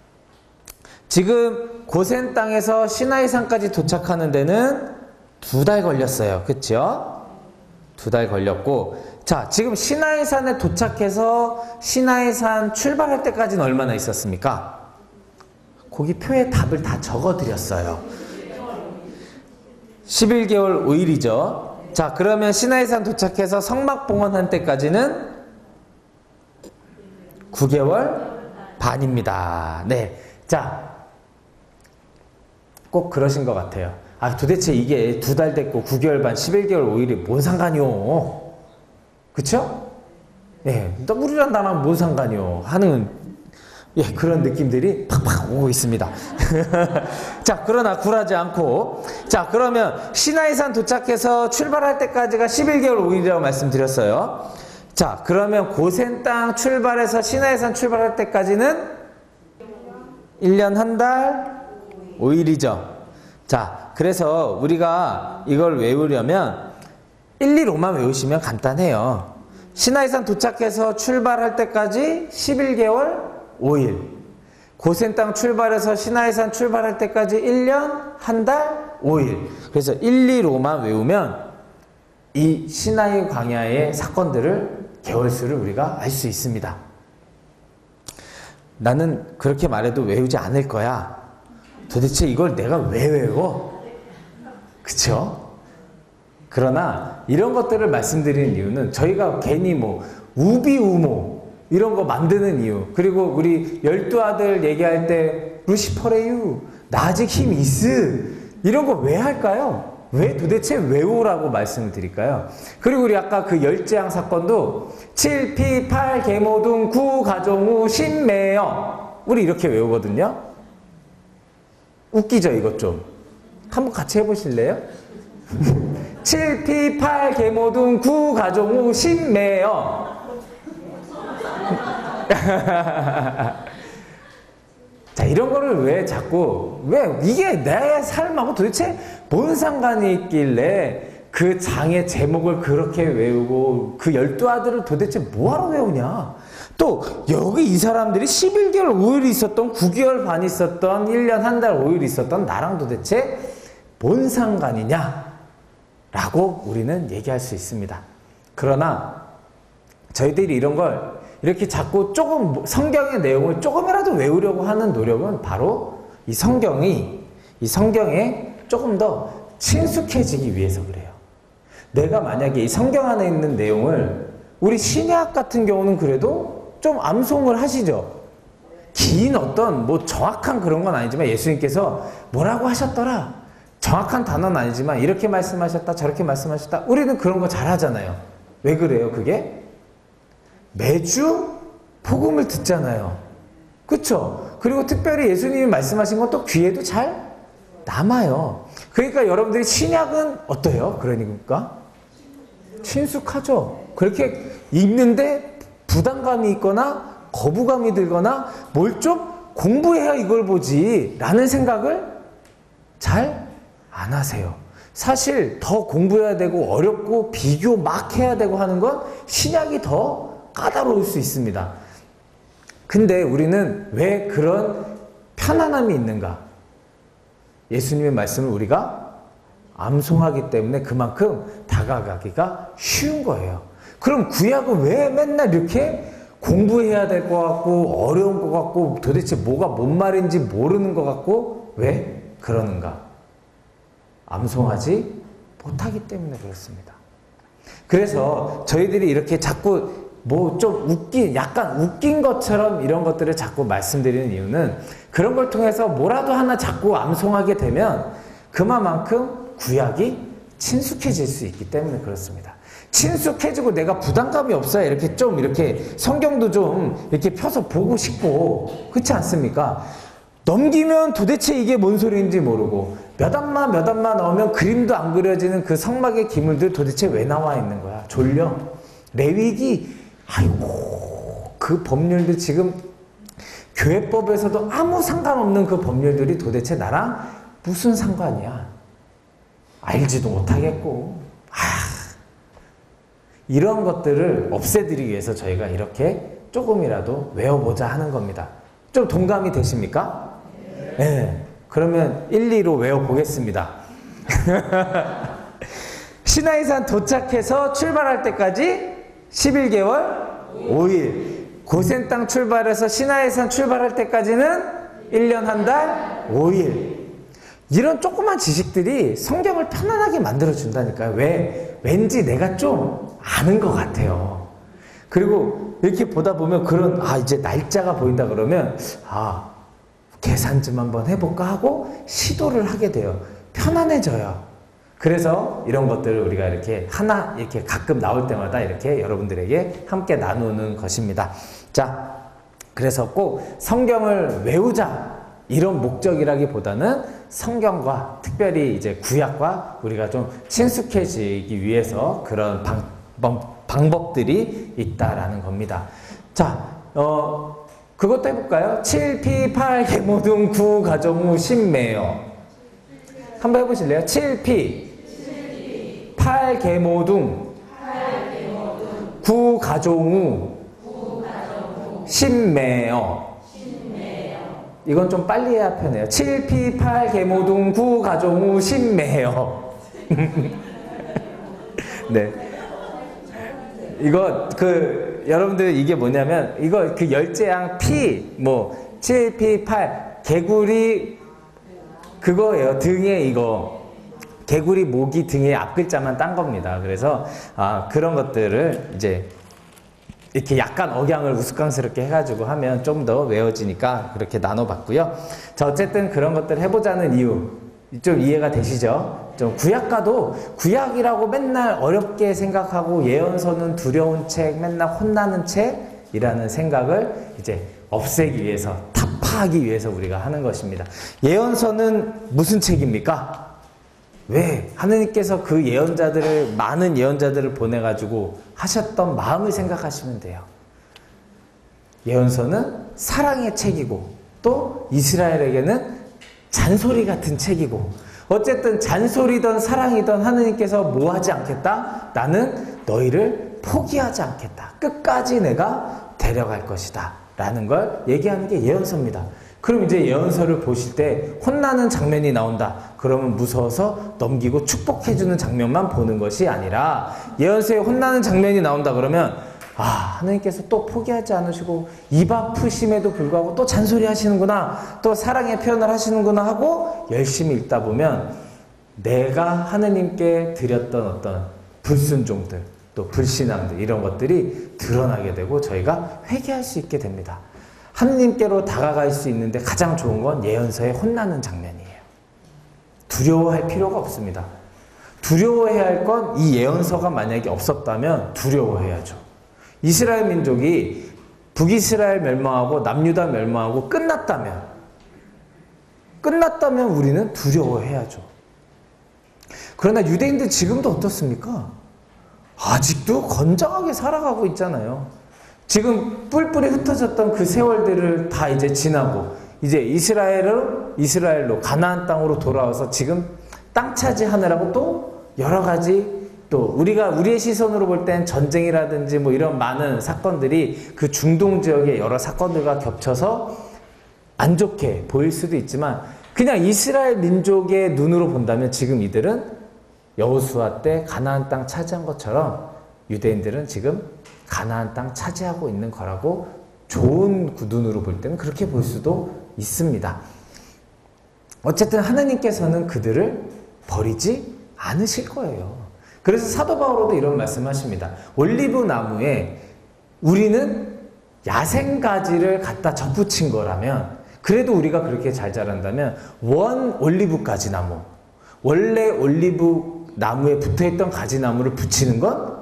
지금 고센 땅에서 시나이산까지 도착하는 데는 두 달 걸렸어요. 그쵸? 두 달 걸렸고, 자, 지금 시나이산에 도착해서 시나이산 출발할 때까지는 얼마나 있었습니까? 거기 표에 답을 다 적어드렸어요. 십일 개월 오 일이죠. 자, 그러면 시나이산 도착해서 성막 봉헌한 때까지는 구 개월 반입니다. 네. 자, 꼭 그러신 것 같아요. 아, 도대체 이게 두 달 됐고 구 개월 반, 십일 개월 오 일이 뭔 상관이요? 그쵸? 예, 너 우리랑 나랑 뭔 상관이요? 하는, 예, 그런 느낌들이 팍팍 오고 있습니다. 자, 그러나 굴하지 않고, 자, 그러면 시나이산 도착해서 출발할 때까지가 십일 개월 오 일이라고 말씀드렸어요. 자, 그러면 고센 땅 출발해서 시나이산 출발할 때까지는 일 년 한 달 오 일이죠. 자, 그래서 우리가 이걸 외우려면 일, 이로만 외우시면 간단해요. 시나이산 도착해서 출발할 때까지 십일 개월 오 일. 고센 땅 출발해서 시나이산 출발할 때까지 일 년 한 달 오 일. 그래서 일, 이로만 외우면 이 시나이 광야의 사건들을 개월수를 우리가 알 수 있습니다. 나는 그렇게 말해도 외우지 않을 거야. 도대체 이걸 내가 왜 외워? 그쵸? 그러나 이런 것들을 말씀드리는 이유는 저희가 괜히 뭐 우비우모 이런 거 만드는 이유, 그리고 우리 열두 아들 얘기할 때 루시퍼레유 나 아직 힘 있으 이런 거 왜 할까요? 왜 도대체 외우라고 말씀을 드릴까요? 그리고 우리 아까 그 열재앙 사건도 칠, 피, 팔, 계모등, 구, 가정우, 십, 매여 우리 이렇게 외우거든요. 웃기죠 이것 좀. 한번 같이 해보실래요? 칠, 피, 팔, 계모등, 구, 가정우, 십, 매여 자, 이런 거를 왜 자꾸, 왜 이게 내 삶하고 도대체 뭔 상관이 있길래 그 장의 제목을 그렇게 외우고 그 열두 아들을 도대체 뭐하러 외우냐? 또 여기 이 사람들이 십일 개월 오 일 있었던, 구 개월 반 있었던, 일 년 한 달 오 일 있었던 나랑 도대체 뭔 상관이냐? 라고 우리는 얘기할 수 있습니다. 그러나 저희들이 이런 걸 이렇게 자꾸 조금 성경의 내용을 조금이라도 외우려고 하는 노력은 바로 이 성경이, 이 성경에 조금 더 친숙해지기 위해서 그래요. 내가 만약에 이 성경 안에 있는 내용을 우리 신약 같은 경우는 그래도 좀 암송을 하시죠. 긴 어떤 뭐 정확한 그런 건 아니지만 예수님께서 뭐라고 하셨더라. 정확한 단어는 아니지만 이렇게 말씀하셨다 저렇게 말씀하셨다. 우리는 그런 거 잘하잖아요. 왜 그래요 그게? 매주 복음을 듣잖아요. 그쵸? 그리고 특별히 예수님이 말씀하신 건 또 귀에도 잘 남아요. 그러니까 여러분들이 신약은 어때요? 그러니까 친숙하죠. 그렇게 읽는데 부담감이 있거나 거부감이 들거나 뭘 좀 공부해야 이걸 보지 라는 생각을 잘 안 하세요. 사실 더 공부해야 되고 어렵고 비교 막 해야 되고 하는 건 신약이 더 까다로울 수 있습니다. 근데 우리는 왜 그런 편안함이 있는가? 예수님의 말씀을 우리가 암송하기 때문에 그만큼 다가가기가 쉬운 거예요. 그럼 구약은 왜 맨날 이렇게 공부해야 될 것 같고 어려운 것 같고 도대체 뭐가 뭔 말인지 모르는 것 같고 왜 그러는가? 암송하지 못하기 때문에 그렇습니다. 그래서 저희들이 이렇게 자꾸 뭐 좀 웃긴, 약간 웃긴 것처럼 이런 것들을 자꾸 말씀드리는 이유는 그런 걸 통해서 뭐라도 하나 자꾸 암송하게 되면 그만큼 구약이 친숙해질 수 있기 때문에 그렇습니다. 친숙해지고 내가 부담감이 없어야 이렇게 좀 이렇게 성경도 좀 이렇게 펴서 보고 싶고, 그렇지 않습니까? 넘기면 도대체 이게 뭔 소리인지 모르고, 몇 암마 몇 암마 넣으면 그림도 안 그려지는 그 성막의 기물들 도대체 왜 나와 있는 거야? 졸려? 레위기, 아이고, 그 법률들 지금 교회법에서도 아무 상관없는 그 법률들이 도대체 나랑 무슨 상관이야? 알지도 못하겠고. 아, 이런 것들을 없애드리기 위해서 저희가 이렇게 조금이라도 외워보자 하는 겁니다. 좀 동감이 되십니까? 네. 네. 그러면 일, 이로 외워보겠습니다. 시나이산 도착해서 출발할 때까지 십일 개월 오 일. 고센 땅 출발해서 시나이산 출발할 때까지는 일 년 한 달 오 일. 이런 조그만 지식들이 성경을 편안하게 만들어준다니까요. 왜? 왠지 내가 좀 아는 것 같아요. 그리고 이렇게 보다 보면 그런, 아, 이제 날짜가 보인다 그러면, 아, 계산 좀 한번 해볼까 하고 시도를 하게 돼요. 편안해져요. 그래서 이런 것들을 우리가 이렇게 하나, 이렇게 가끔 나올 때마다 이렇게 여러분들에게 함께 나누는 것입니다. 자, 그래서 꼭 성경을 외우자, 이런 목적이라기보다는 성경과 특별히 이제 구약과 우리가 좀 친숙해지기 위해서 그런 방법, 방법들이 있다라는 겁니다. 자, 어, 그것도 해볼까요? 칠 피 팔 계모등 구 가정후 십 매여. 한번 해보실래요? 칠 피 팔 계모등 구 가정후 십 매여. 이건 좀 빨리 해야 편해요. 칠 피 팔 계모등 구 가정후 십 매여. 네. 이거 그 여러분들 이게 뭐냐면 이거 그 열재양 피 뭐 칠 피 팔 개구리 그거예요. 등에 이거 개구리 모기 등에 앞글자만 딴 겁니다. 그래서 아 그런 것들을 이제 이렇게 약간 억양을 우스꽝스럽게 해가지고 하면 좀 더 외워지니까 그렇게 나눠봤고요. 자, 어쨌든 그런 것들 해보자는 이유 좀 이해가 되시죠? 좀 구약가도 구약이라고 맨날 어렵게 생각하고 예언서는 두려운 책, 맨날 혼나는 책이라는 생각을 이제 없애기 위해서, 타파하기 위해서 우리가 하는 것입니다. 예언서는 무슨 책입니까? 왜? 하느님께서 그 예언자들을, 많은 예언자들을 보내가지고 하셨던 마음을 생각하시면 돼요. 예언서는 사랑의 책이고 또 이스라엘에게는 잔소리 같은 책이고, 어쨌든 잔소리든 사랑이든 하느님께서 뭐 하지 않겠다? 나는 너희를 포기하지 않겠다. 끝까지 내가 데려갈 것이다. 라는 걸 얘기하는 게 예언서입니다. 그럼 이제 예언서를 보실 때 혼나는 장면이 나온다. 그러면 무서워서 넘기고 축복해주는 장면만 보는 것이 아니라 예언서에 혼나는 장면이 나온다 그러면 아, 하나님께서 또 포기하지 않으시고 입 아프심에도 불구하고 또 잔소리 하시는구나, 또 사랑의 표현을 하시는구나 하고 열심히 읽다 보면 내가 하느님께 드렸던 어떤 불순종들, 또 불신앙들, 이런 것들이 드러나게 되고 저희가 회개할 수 있게 됩니다. 하느님께로 다가갈 수 있는데 가장 좋은 건 예언서의 혼나는 장면이에요. 두려워할 필요가 없습니다. 두려워해야 할 건 이 예언서가 만약에 없었다면 두려워해야죠. 이스라엘 민족이 북이스라엘 멸망하고 남유다 멸망하고 끝났다면 끝났다면 우리는 두려워해야죠. 그러나 유대인들 지금도 어떻습니까? 아직도 건장하게 살아가고 있잖아요. 지금 뿔뿔이 흩어졌던 그 세월들을 다 이제 지나고 이제 이스라엘로 이스라엘로 가나안 땅으로 돌아와서 지금 땅 차지하느라고 또 여러 가지, 또 우리가 우리의 시선으로 볼 땐 전쟁이라든지 뭐 이런 많은 사건들이 그 중동 지역의 여러 사건들과 겹쳐서 안 좋게 보일 수도 있지만 그냥 이스라엘 민족의 눈으로 본다면 지금 이들은 여호수아 때 가나안 땅 차지한 것처럼 유대인들은 지금 가나안 땅 차지하고 있는 거라고 좋은 눈으로 볼 때는 그렇게 볼 수도 있습니다. 어쨌든 하나님께서는 그들을 버리지 않으실 거예요. 그래서 사도 바울도 이런 말씀하십니다. 올리브 나무에 우리는 야생가지를 갖다 접붙인 거라면, 그래도 우리가 그렇게 잘 자란다면 원 올리브가지 나무, 원래 올리브 나무에 붙어있던 가지나무를 붙이는 건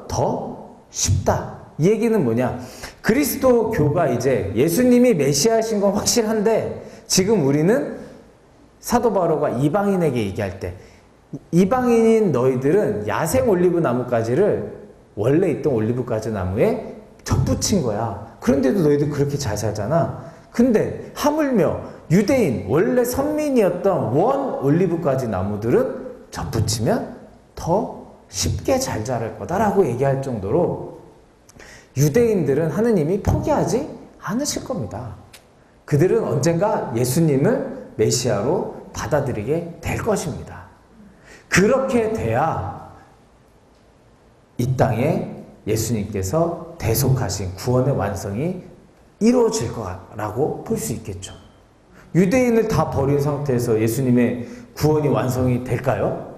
더 쉽다. 이 얘기는 뭐냐? 그리스도교가 이제 예수님이 메시아이신 건 확실한데 지금 우리는 사도 바울가 이방인에게 얘기할 때 이방인인 너희들은 야생 올리브 나무가지를 원래 있던 올리브가지 나무에 접붙인 거야. 그런데도 너희들 그렇게 잘 살잖아. 근데 하물며 유대인 원래 선민이었던 원 올리브가지 나무들은 접붙이면 더 쉽게 잘 자랄 거다라고 얘기할 정도로 유대인들은 하느님이 포기하지 않으실 겁니다. 그들은 언젠가 예수님을 메시아로 받아들이게 될 것입니다. 그렇게 돼야 이 땅에 예수님께서 대속하신 구원의 완성이 이루어질 거라고 볼 수 있겠죠. 유대인을 다 버린 상태에서 예수님의 구원이 완성이 될까요?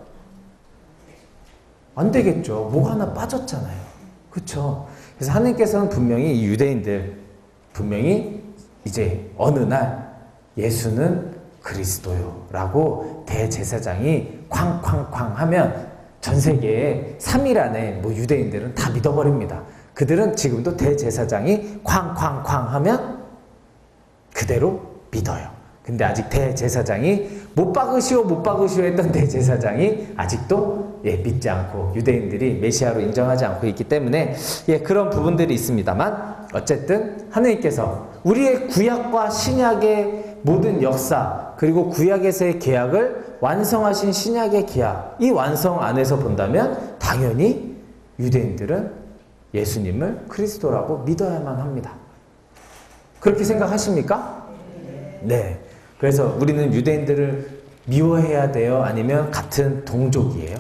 안 되겠죠. 뭐 하나 빠졌잖아요. 그렇죠? 그래서 하나님께서는 분명히 이 유대인들 분명히 이제 어느 날 예수는 그리스도요 라고 대제사장이 쾅쾅쾅 하면 전 세계에 삼 일 안에 뭐 유대인들은 다 믿어버립니다. 그들은 지금도 대제사장이 쾅쾅쾅 하면 그대로 믿어요. 근데 아직 대제사장이 못 박으시오 못 박으시오 했던 대제사장이 아직도 예, 믿지 않고 유대인들이 메시아로 인정하지 않고 있기 때문에 예, 그런 부분들이 있습니다만 어쨌든 하느님께서 우리의 구약과 신약의 모든 역사 그리고 구약에서의 계약을 완성하신 신약의 계약 이 완성 안에서 본다면 당연히 유대인들은 예수님을 그리스도라고 믿어야만 합니다. 그렇게 생각하십니까? 네. 그래서 우리는 유대인들을 미워해야 돼요? 아니면 같은 동족이에요?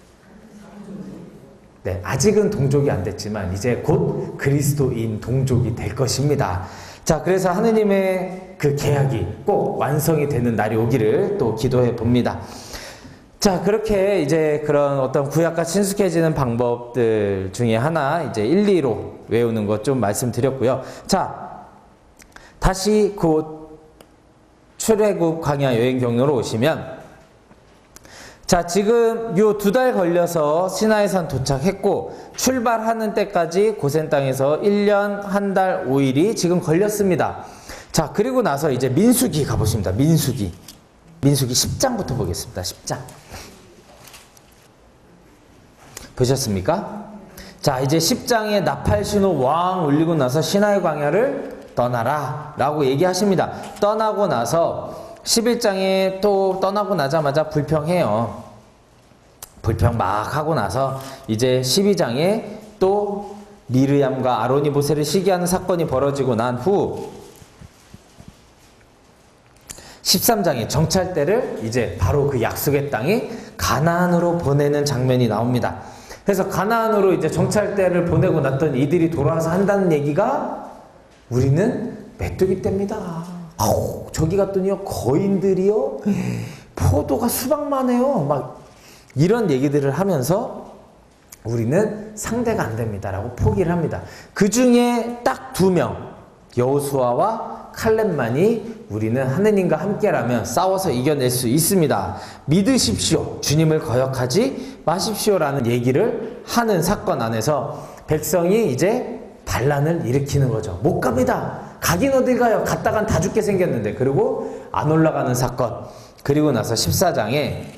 네, 아직은 동족이 안 됐지만 이제 곧 그리스도인 동족이 될 것입니다. 자, 그래서 하느님의 그 계약이 꼭 완성이 되는 날이 오기를 또 기도해 봅니다. 자, 그렇게 이제 그런 어떤 구약과 친숙해지는 방법들 중에 하나 이제 일, 이로 외우는 것 좀 말씀드렸고요. 자, 다시 곧 출애굽 광야 여행 경로로 오시면 자, 지금 요 두 달 걸려서 시나이산 도착했고 출발하는 때까지 고센 땅에서 일 년 한 달 오 일이 지금 걸렸습니다. 자, 그리고 나서 이제 민수기 가보십니다. 민수기. 민수기 십 장부터 보겠습니다. 십 장. 보셨습니까? 자, 이제 십 장에 나팔신호 왕 울리고 나서 시나이 광야를 떠나라 라고 얘기하십니다. 떠나고 나서 십일 장에 또 떠나고 나자마자 불평해요. 불평 막 하고 나서 이제 십이 장에 또 미르얌과 아론이 모세를 시기하는 사건이 벌어지고 난 후 십삼 장에 정찰대를 이제 바로 그 약속의 땅에 가나안으로 보내는 장면이 나옵니다. 그래서 가나안으로 이제 정찰대를 보내고 났더니 이들이 돌아와서 한다는 얘기가 우리는 메뚜기 떼입니다. 아우, 저기 갔더니요 거인들이요 포도가 수박만 해요. 막 이런 얘기들을 하면서 우리는 상대가 안 됩니다라고 포기를 합니다. 그 중에 딱 두 명 여호수아와 칼렙만이 우리는 하느님과 함께라면 싸워서 이겨낼 수 있습니다. 믿으십시오. 주님을 거역하지 마십시오라는 얘기를 하는 사건 안에서 백성이 이제 반란을 일으키는 거죠. 못 갑니다. 가긴 어딜 가요. 갔다간 다 죽게 생겼는데. 그리고 안 올라가는 사건. 그리고 나서 십사 장에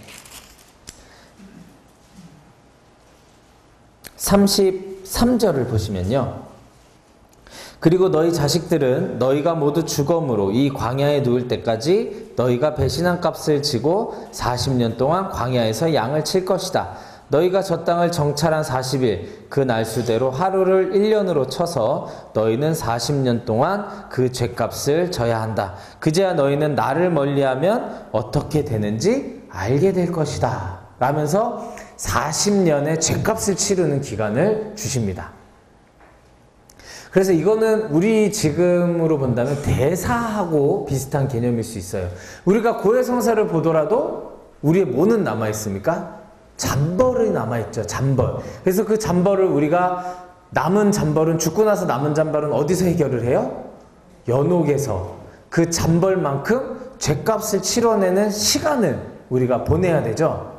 삼십삼 절을 보시면요. 그리고 너희 자식들은 너희가 모두 죽음으로 이 광야에 누울 때까지 너희가 배신한 값을 지고 사십 년 동안 광야에서 양을 칠 것이다. 너희가 저 땅을 정찰한 사십 일 그 날수대로 하루를 일 년으로 쳐서 너희는 사십 년 동안 그 죄값을 져야 한다. 그제야 너희는 나를 멀리하면 어떻게 되는지 알게 될 것이다. 라면서 사십 년의 죄값을 치르는 기간을 주십니다. 그래서 이거는 우리 지금으로 본다면 대사하고 비슷한 개념일 수 있어요. 우리가 고해성사를 보더라도 우리의 뭐는 남아있습니까? 잠벌이 남아있죠. 잠벌. 그래서 그 잠벌을 우리가 남은 잠벌은 죽고 나서 남은 잠벌은 어디서 해결을 해요? 연옥에서 그 잠벌만큼 죄값을 치러내는 시간을 우리가 보내야 되죠.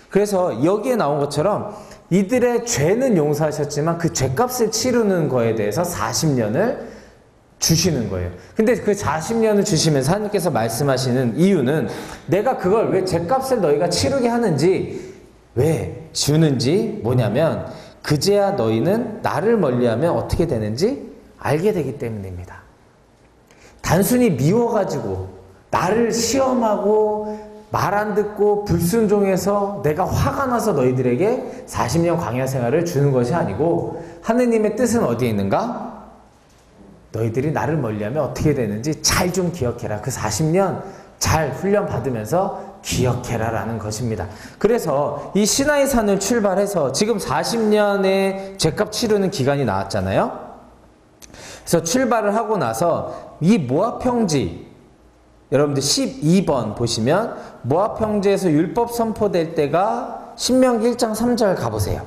그래서 여기에 나온 것처럼 이들의 죄는 용서하셨지만 그 죄값을 치르는 거에 대해서 사십 년을 주시는 거예요. 근데 그 사십 년을 주시면서 하나님께서 말씀하시는 이유는 내가 그걸 왜 죄값을 너희가 치르게 하는지, 왜 주는지 뭐냐면 그제야 너희는 나를 멀리하면 어떻게 되는지 알게 되기 때문입니다. 단순히 미워가지고 나를 시험하고 말 안 듣고 불순종해서 내가 화가 나서 너희들에게 사십 년 광야 생활을 주는 것이 아니고, 하느님의 뜻은 어디에 있는가? 너희들이 나를 멀리하면 어떻게 되는지 잘 좀 기억해라. 그 사십 년 잘 훈련 받으면서 기억해라 라는 것입니다. 그래서 이 시나이 산을 출발해서 지금 사십 년의 죄값 치르는 기간이 나왔잖아요. 그래서 출발을 하고 나서 이 모압 평지, 여러분들 십이 번 보시면 모압 평지에서 율법 선포될 때가 신명기 일 장 삼 절 가보세요.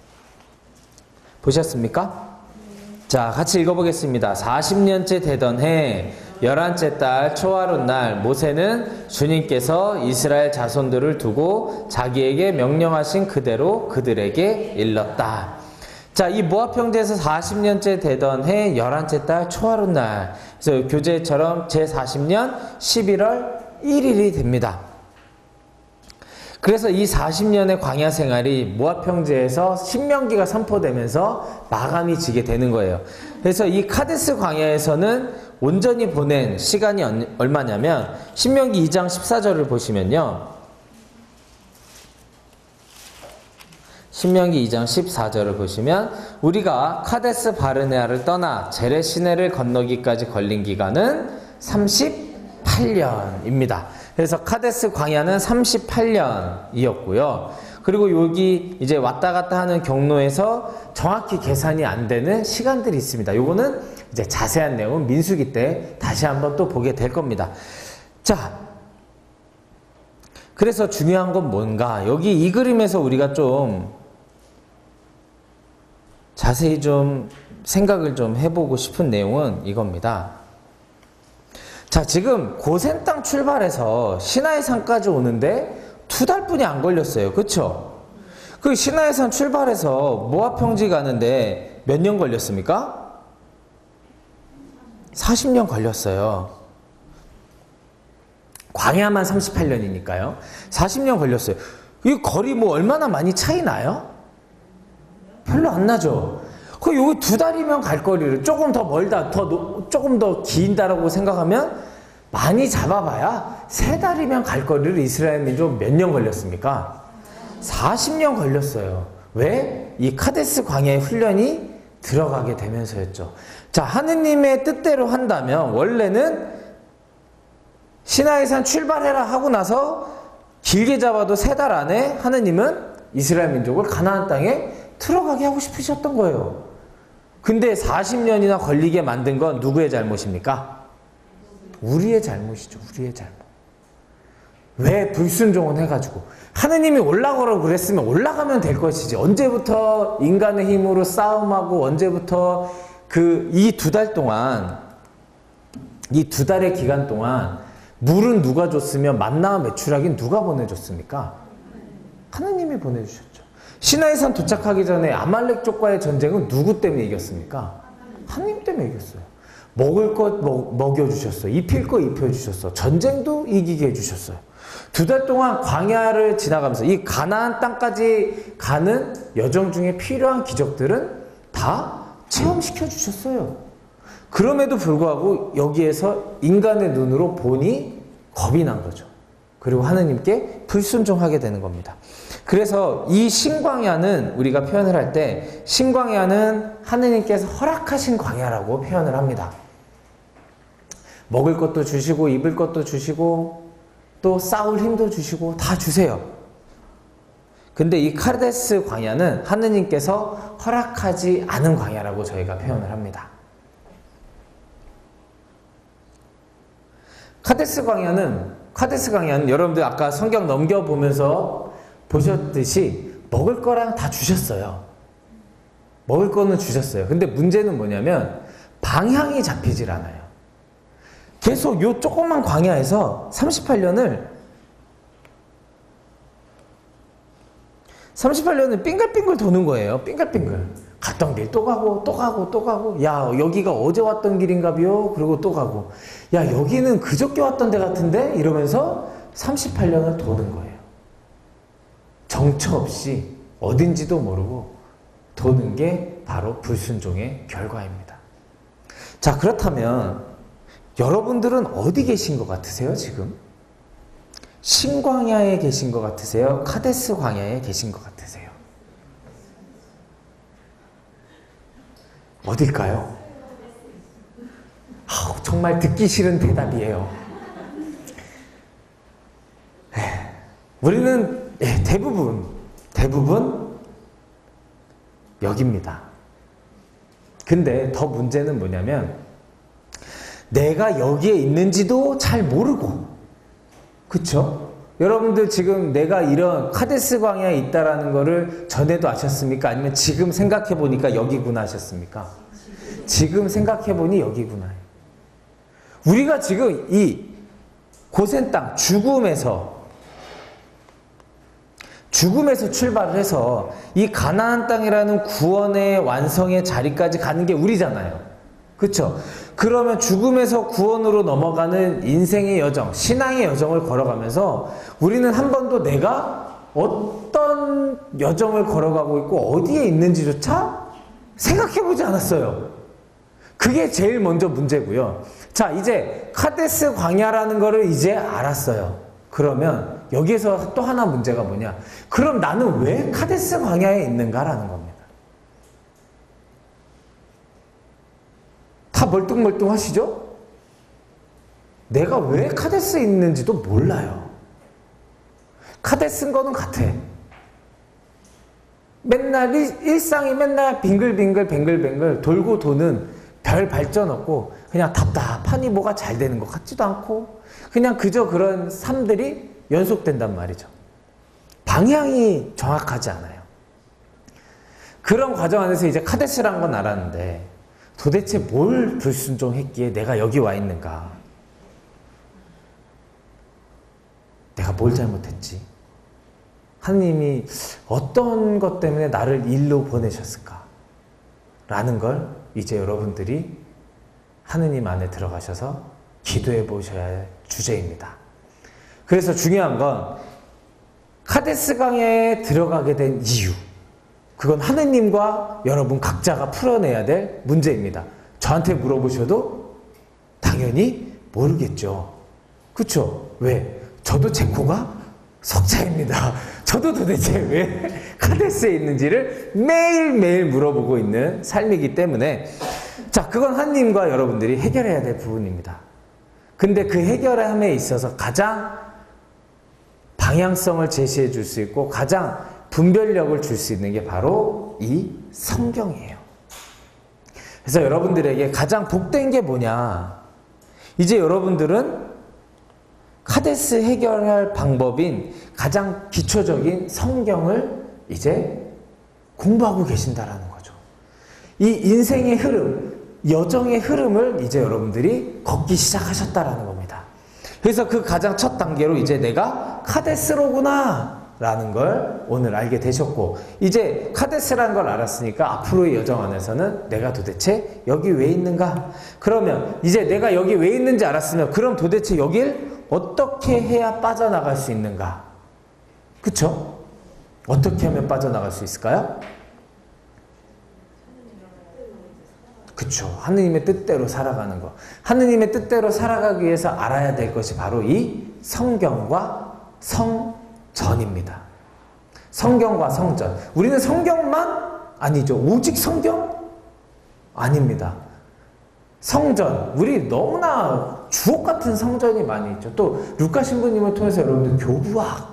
보셨습니까? 자, 같이 읽어보겠습니다. 사십 년째 되던 해 열한째 달 초하룻 날 모세는 주님께서 이스라엘 자손들을 두고 자기에게 명령하신 그대로 그들에게 일렀다. 자, 이 모압 평지에서 사십 년째 되던 해 열한째 달 초하룻 날, 그래서 교재처럼 제사십 년 십일월 일일이 됩니다. 그래서 이 사십 년의 광야 생활이 모압 평지에서 신명기가 선포되면서 마감이 지게 되는 거예요. 그래서 이 카데스 광야에서는 온전히 보낸 시간이 얼마냐면 신명기 이 장 십사 절을 보시면요, 신명기 이 장 십사 절을 보시면 우리가 카데스 바르네아를 떠나 제레 시내를 건너기까지 걸린 기간은 삼십팔 년입니다. 그래서 카데스 광야는 삼십팔 년이었고요. 그리고 여기 이제 왔다 갔다 하는 경로에서 정확히 계산이 안 되는 시간들이 있습니다. 요거는 이제 자세한 내용은 민수기 때 다시 한번 또 보게 될 겁니다. 자, 그래서 중요한 건 뭔가, 여기 이 그림에서 우리가 좀 자세히 좀 생각을 좀 해보고 싶은 내용은 이겁니다. 자, 지금 고센 땅 출발해서 시나이 산까지 오는데 두 달뿐이 안 걸렸어요. 그쵸? 그 시나이 산 출발해서 모압 평지 가는데 몇 년 걸렸습니까? 사십 년 걸렸어요. 광야만 삼십팔 년이니까요. 사십 년 걸렸어요. 이 거리 뭐 얼마나 많이 차이 나요? 별로 안 나죠. 그 여기 두 달이면 갈 거리를 조금 더 멀다, 더 노, 조금 더 긴다라고 생각하면 많이 잡아봐야 세 달이면 갈 거리를 이스라엘 민족 몇 년 걸렸습니까? 사십 년 걸렸어요. 왜? 이 카데스 광야의 훈련이 들어가게 되면서였죠. 자, 하느님의 뜻대로 한다면 원래는 시나이산 출발해라 하고 나서 길게 잡아도 세 달 안에 하느님은 이스라엘 민족을 가나안 땅에 들어가게 하고 싶으셨던 거예요. 근데 사십 년이나 걸리게 만든 건 누구의 잘못입니까? 우리의 잘못이죠. 우리의 잘못. 왜 불순종은 해가지고 하느님이 올라가라고 그랬으면 올라가면 될 것이지, 언제부터 인간의 힘으로 싸움하고 언제부터 그 이 두 달 동안, 이 두 달의 기간 동안 물은 누가 줬으며 만나와 메추라기는 누가 보내줬습니까? 하느님이 보내주셨죠. 시나이산 도착하기 전에 아말렉족과의 전쟁은 누구 때문에 이겼습니까? 하느님 때문에 이겼어요. 먹을 것 먹, 먹여주셨어요. 입힐 것 입혀주셨어요. 전쟁도 이기게 해주셨어요. 두 달 동안 광야를 지나가면서 이 가나안 땅까지 가는 여정 중에 필요한 기적들은 다 체험시켜 주셨어요. 그럼에도 불구하고 여기에서 인간의 눈으로 보니 겁이 난 거죠. 그리고 하느님께 불순종하게 되는 겁니다. 그래서 이 신광야는 우리가 표현을 할 때 신광야는 하느님께서 허락하신 광야라고 표현을 합니다. 먹을 것도 주시고 입을 것도 주시고 또 싸울 힘도 주시고 다 주세요. 근데 이 카데스 광야는 하느님께서 허락하지 않은 광야라고 저희가 표현을 합니다. 카데스 광야는 카데스 광야는 여러분들 아까 성경 넘겨보면서 보셨듯이 먹을 거랑 다 주셨어요. 먹을 거는 주셨어요. 근데 문제는 뭐냐면 방향이 잡히질 않아요. 계속 요 조그만 광야에서 삼십팔 년을 삼십팔 년을 빙글빙글 도는 거예요. 빙글빙글. 갔던 길 또 가고 또 가고 또 가고, 야 여기가 어제 왔던 길인가비요? 그리고 또 가고, 야 여기는 그저께 왔던 데 같은데? 이러면서 삼십팔 년을 도는 거예요. 정처 없이 어딘지도 모르고 도는 게 바로 불순종의 결과입니다. 자, 그렇다면 여러분들은 어디 계신 것 같으세요, 지금? 신광야에 계신 것 같으세요? 카데스 광야에 계신 것 같으세요? 어딜까요? 아우, 정말 듣기 싫은 대답이에요. 에이, 우리는 예, 대부분, 대부분 여기입니다. 근데 더 문제는 뭐냐면 내가 여기에 있는지도 잘 모르고, 그쵸? 여러분들 지금 내가 이런 카데스 광야에 있다라는 거를 전에도 아셨습니까? 아니면 지금 생각해 보니까 여기구나 하셨습니까? 지금 생각해 보니 여기구나. 우리가 지금 이 고센 땅, 죽음에서 죽음에서 출발을 해서 이 가나안 땅이라는 구원의 완성의 자리까지 가는 게 우리잖아요. 그렇죠? 그러면 죽음에서 구원으로 넘어가는 인생의 여정, 신앙의 여정을 걸어가면서 우리는 한 번도 내가 어떤 여정을 걸어가고 있고 어디에 있는지조차 생각해보지 않았어요. 그게 제일 먼저 문제고요. 자, 이제 카데스 광야라는 거를 이제 알았어요. 그러면 여기에서 또 하나 문제가 뭐냐? 그럼 나는 왜 카데스 광야에 있는가라는 겁니다. 다 멀뚱멀뚱 하시죠? 내가 왜 카데스에 있는지도 몰라요. 카데스인 거는 같아. 맨날 일, 일상이 맨날 빙글빙글 뱅글뱅글 돌고 도는 별 발전 없고 그냥 답답하니 뭐가 잘 되는 것 같지도 않고 그냥 그저 그런 삶들이 연속된단 말이죠. 방향이 정확하지 않아요. 그런 과정 안에서 이제 카데스란 건 알았는데 도대체 뭘 불순종했기에 내가 여기 와 있는가? 내가 뭘 잘못했지? 하느님이 어떤 것 때문에 나를 일로 보내셨을까? 라는 걸 이제 여러분들이 하느님 안에 들어가셔서 기도해 보셔야 할 주제입니다. 그래서 중요한 건 카데스 강에 들어가게 된 이유, 그건 하느님과 여러분 각자가 풀어내야 될 문제입니다. 저한테 물어보셔도 당연히 모르겠죠. 그쵸? 왜? 저도 제 코가 석자입니다. 저도 도대체 왜 카데스에 있는지를 매일매일 물어보고 있는 삶이기 때문에, 자, 그건 하느님과 여러분들이 해결해야 될 부분입니다. 근데 그 해결함에 있어서 가장 방향성을 제시해 줄 수 있고 가장 분별력을 줄 수 있는 게 바로 이 성경이에요. 그래서 여러분들에게 가장 복된 게 뭐냐? 이제 여러분들은 카데스 해결할 방법인 가장 기초적인 성경을 이제 공부하고 계신다라는 거죠. 이 인생의 흐름, 여정의 흐름을 이제 여러분들이 걷기 시작하셨다라는 겁니다. 그래서 그 가장 첫 단계로 이제 내가 카데스로구나 라는 걸 오늘 알게 되셨고, 이제 카데스라는 걸 알았으니까 앞으로의 여정 안에서는 내가 도대체 여기 왜 있는가? 그러면 이제 내가 여기 왜 있는지 알았으면 그럼 도대체 여길 어떻게 해야 빠져나갈 수 있는가? 그쵸? 어떻게 하면 빠져나갈 수 있을까요? 그쵸. 하느님의 뜻대로 살아가는 거. 하느님의 뜻대로 살아가기 위해서 알아야 될 것이 바로 이 성경과 성전입니다. 성경과 성전. 우리는 성경만 아니죠. 오직 성경? 아닙니다. 성전. 우리 너무나 주옥 같은 성전이 많이 있죠. 또 루카 신부님을 통해서 여러분들 교부학.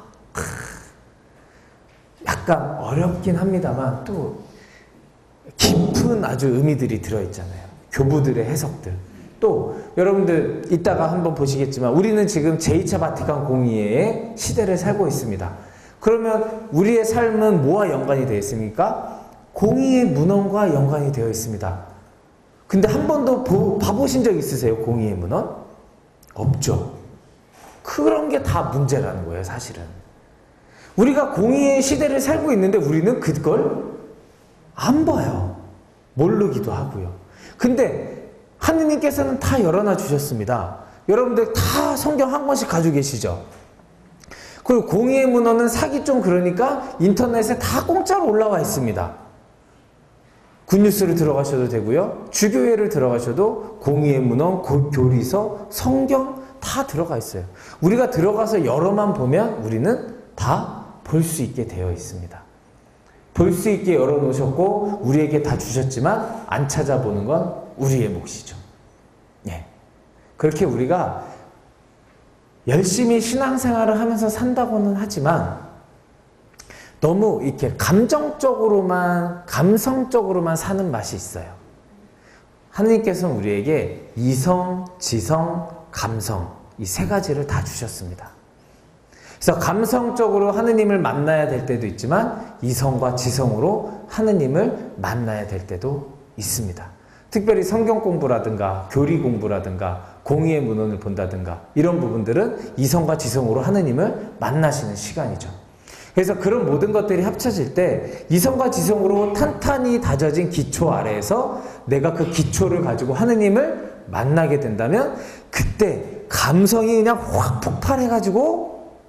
약간 어렵긴 합니다만 또 깊은 아주 의미들이 들어있잖아요. 교부들의 해석들. 또 여러분들 이따가 한번 보시겠지만 우리는 지금 제이 차 바티칸 공의회의 시대를 살고 있습니다. 그러면 우리의 삶은 뭐와 연관이 되어 있습니까? 공의회 문헌과 연관이 되어 있습니다. 근데 한 번도 보, 봐보신 적 있으세요? 공의회 문헌? 없죠. 그런 게 다 문제라는 거예요, 사실은. 우리가 공의의 시대를 살고 있는데 우리는 그걸 안 봐요. 모르기도 하고요. 근데 하느님께서는 다 열어놔 주셨습니다. 여러분들 다 성경 한 권씩 가지고 계시죠? 그리고 공의의 문헌은 사기 좀 그러니까 인터넷에 다 공짜로 올라와 있습니다. 굿뉴스를 들어가셔도 되고요. 주교회를 들어가셔도 공의의 문헌, 교리서, 성경 다 들어가 있어요. 우리가 들어가서 열어만 보면 우리는 다 볼 수 있게 되어 있습니다. 볼 수 있게 열어놓으셨고 우리에게 다 주셨지만 안 찾아보는 건 우리의 몫이죠. 예. 그렇게 우리가 열심히 신앙생활을 하면서 산다고는 하지만 너무 이렇게 감정적으로만, 감성적으로만 사는 맛이 있어요. 하느님께서는 우리에게 이성, 지성, 감성 이 세 가지를 다 주셨습니다. 그래서 감성적으로 하느님을 만나야 될 때도 있지만 이성과 지성으로 하느님을 만나야 될 때도 있습니다. 특별히 성경 공부라든가 교리 공부라든가 공의의 문헌을 본다든가 이런 부분들은 이성과 지성으로 하느님을 만나시는 시간이죠. 그래서 그런 모든 것들이 합쳐질 때 이성과 지성으로 탄탄히 다져진 기초 아래에서 내가 그 기초를 가지고 하느님을 만나게 된다면 그때 감성이 그냥 확 폭발해가지고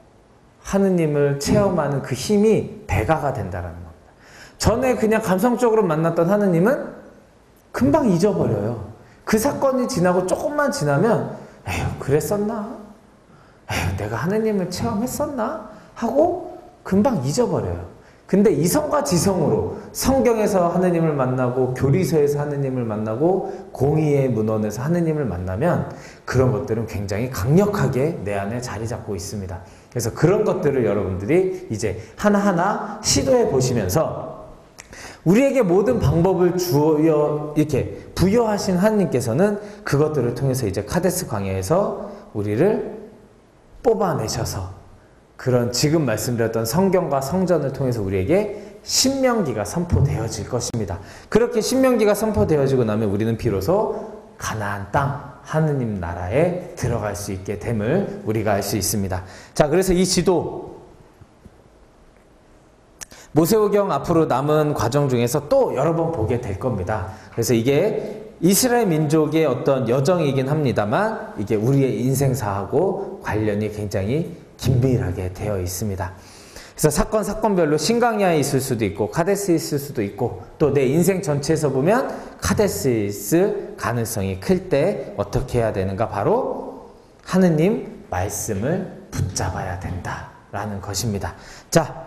하느님을 체험하는 그 힘이 배가가 된다는 겁니다. 전에 그냥 감성적으로 만났던 하느님은 금방 잊어버려요. 그 사건이 지나고 조금만 지나면 에휴 그랬었나? 에휴 내가 하느님을 체험했었나? 하고 금방 잊어버려요. 근데 이성과 지성으로 성경에서 하느님을 만나고 교리서에서 하느님을 만나고 공의의 문헌에서 하느님을 만나면 그런 것들은 굉장히 강력하게 내 안에 자리 잡고 있습니다. 그래서 그런 것들을 여러분들이 이제 하나하나 시도해 보시면서 우리에게 모든 방법을 주어 이렇게 부여하신 하느님께서는 그것들을 통해서 이제 카데스 광야에서 우리를 뽑아내셔서 그런 지금 말씀드렸던 성경과 성전을 통해서 우리에게 신명기가 선포되어질 것입니다. 그렇게 신명기가 선포되어지고 나면 우리는 비로소 가나안 땅 하느님 나라에 들어갈 수 있게 됨을 우리가 알 수 있습니다. 자, 그래서 이 지도 모세오경 앞으로 남은 과정 중에서 또 여러 번 보게 될 겁니다. 그래서 이게 이스라엘 민족의 어떤 여정이긴 합니다만 이게 우리의 인생사하고 관련이 굉장히 긴밀하게 되어 있습니다. 그래서 사건 사건별로 신강야에 있을 수도 있고 카데스에 있을 수도 있고 또 내 인생 전체에서 보면 카데스에 있을 가능성이 클 때 어떻게 해야 되는가? 바로 하느님 말씀을 붙잡아야 된다라는 것입니다. 자,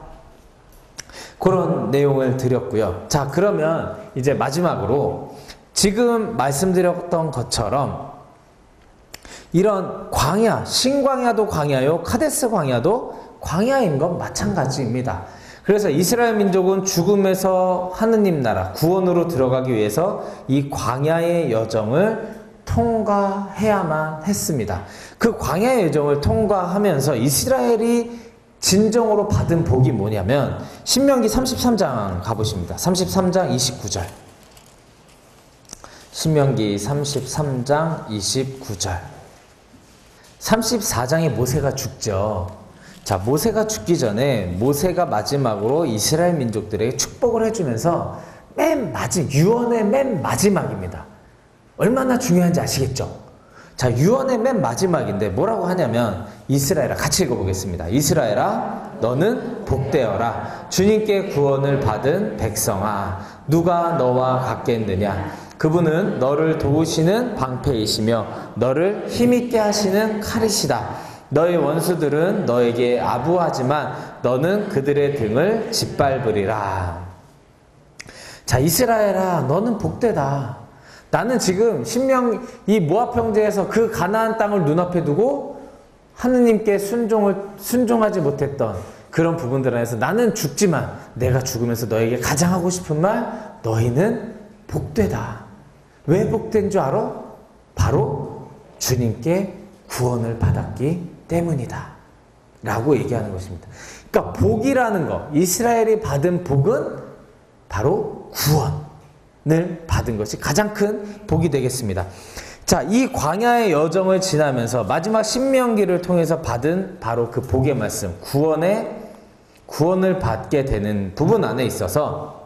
그런 내용을 드렸고요. 자, 그러면 이제 마지막으로 지금 말씀드렸던 것처럼 이런 광야, 신광야도 광야요, 카데스 광야도 광야인 건 마찬가지입니다. 그래서 이스라엘 민족은 죽음에서 하느님 나라, 구원으로 들어가기 위해서 이 광야의 여정을 통과해야만 했습니다. 그 광야의 여정을 통과하면서 이스라엘이 진정으로 받은 복이 뭐냐면 신명기 삼십삼 장 가보십니다. 삼십삼 장 이십구 절. 신명기 삼십삼 장 이십구 절. 삼십사 장에 모세가 죽죠. 자, 모세가 죽기 전에 모세가 마지막으로 이스라엘 민족들에게 축복을 해주면서 맨 마지막, 유언의 맨 마지막입니다. 얼마나 중요한지 아시겠죠? 자, 유언의 맨 마지막인데 뭐라고 하냐면 이스라엘아, 같이 읽어보겠습니다. 이스라엘아, 너는 복되어라. 주님께 구원을 받은 백성아, 누가 너와 같겠느냐? 그분은 너를 도우시는 방패이시며 너를 힘있게 하시는 칼이시다. 너의 원수들은 너에게 아부하지만 너는 그들의 등을 짓밟으리라. 자, 이스라엘아, 너는 복되다. 나는 지금 신명 이 모압 평지에서 그 가나안 땅을 눈앞에 두고 하느님께 순종을 순종하지 못했던 그런 부분들 안에서 나는 죽지만 내가 죽으면서 너에게 가장 하고 싶은 말, 너희는 복되다. 왜 복된 줄 알아? 바로 주님께 구원을 받았기 때문이다 라고 얘기하는 것입니다. 그러니까 복이라는 것, 이스라엘이 받은 복은 바로 구원을 받은 것이 가장 큰 복이 되겠습니다. 자, 이 광야의 여정을 지나면서 마지막 신명기를 통해서 받은 바로 그 복의 말씀, 구원의 구원을 받게 되는 부분 안에 있어서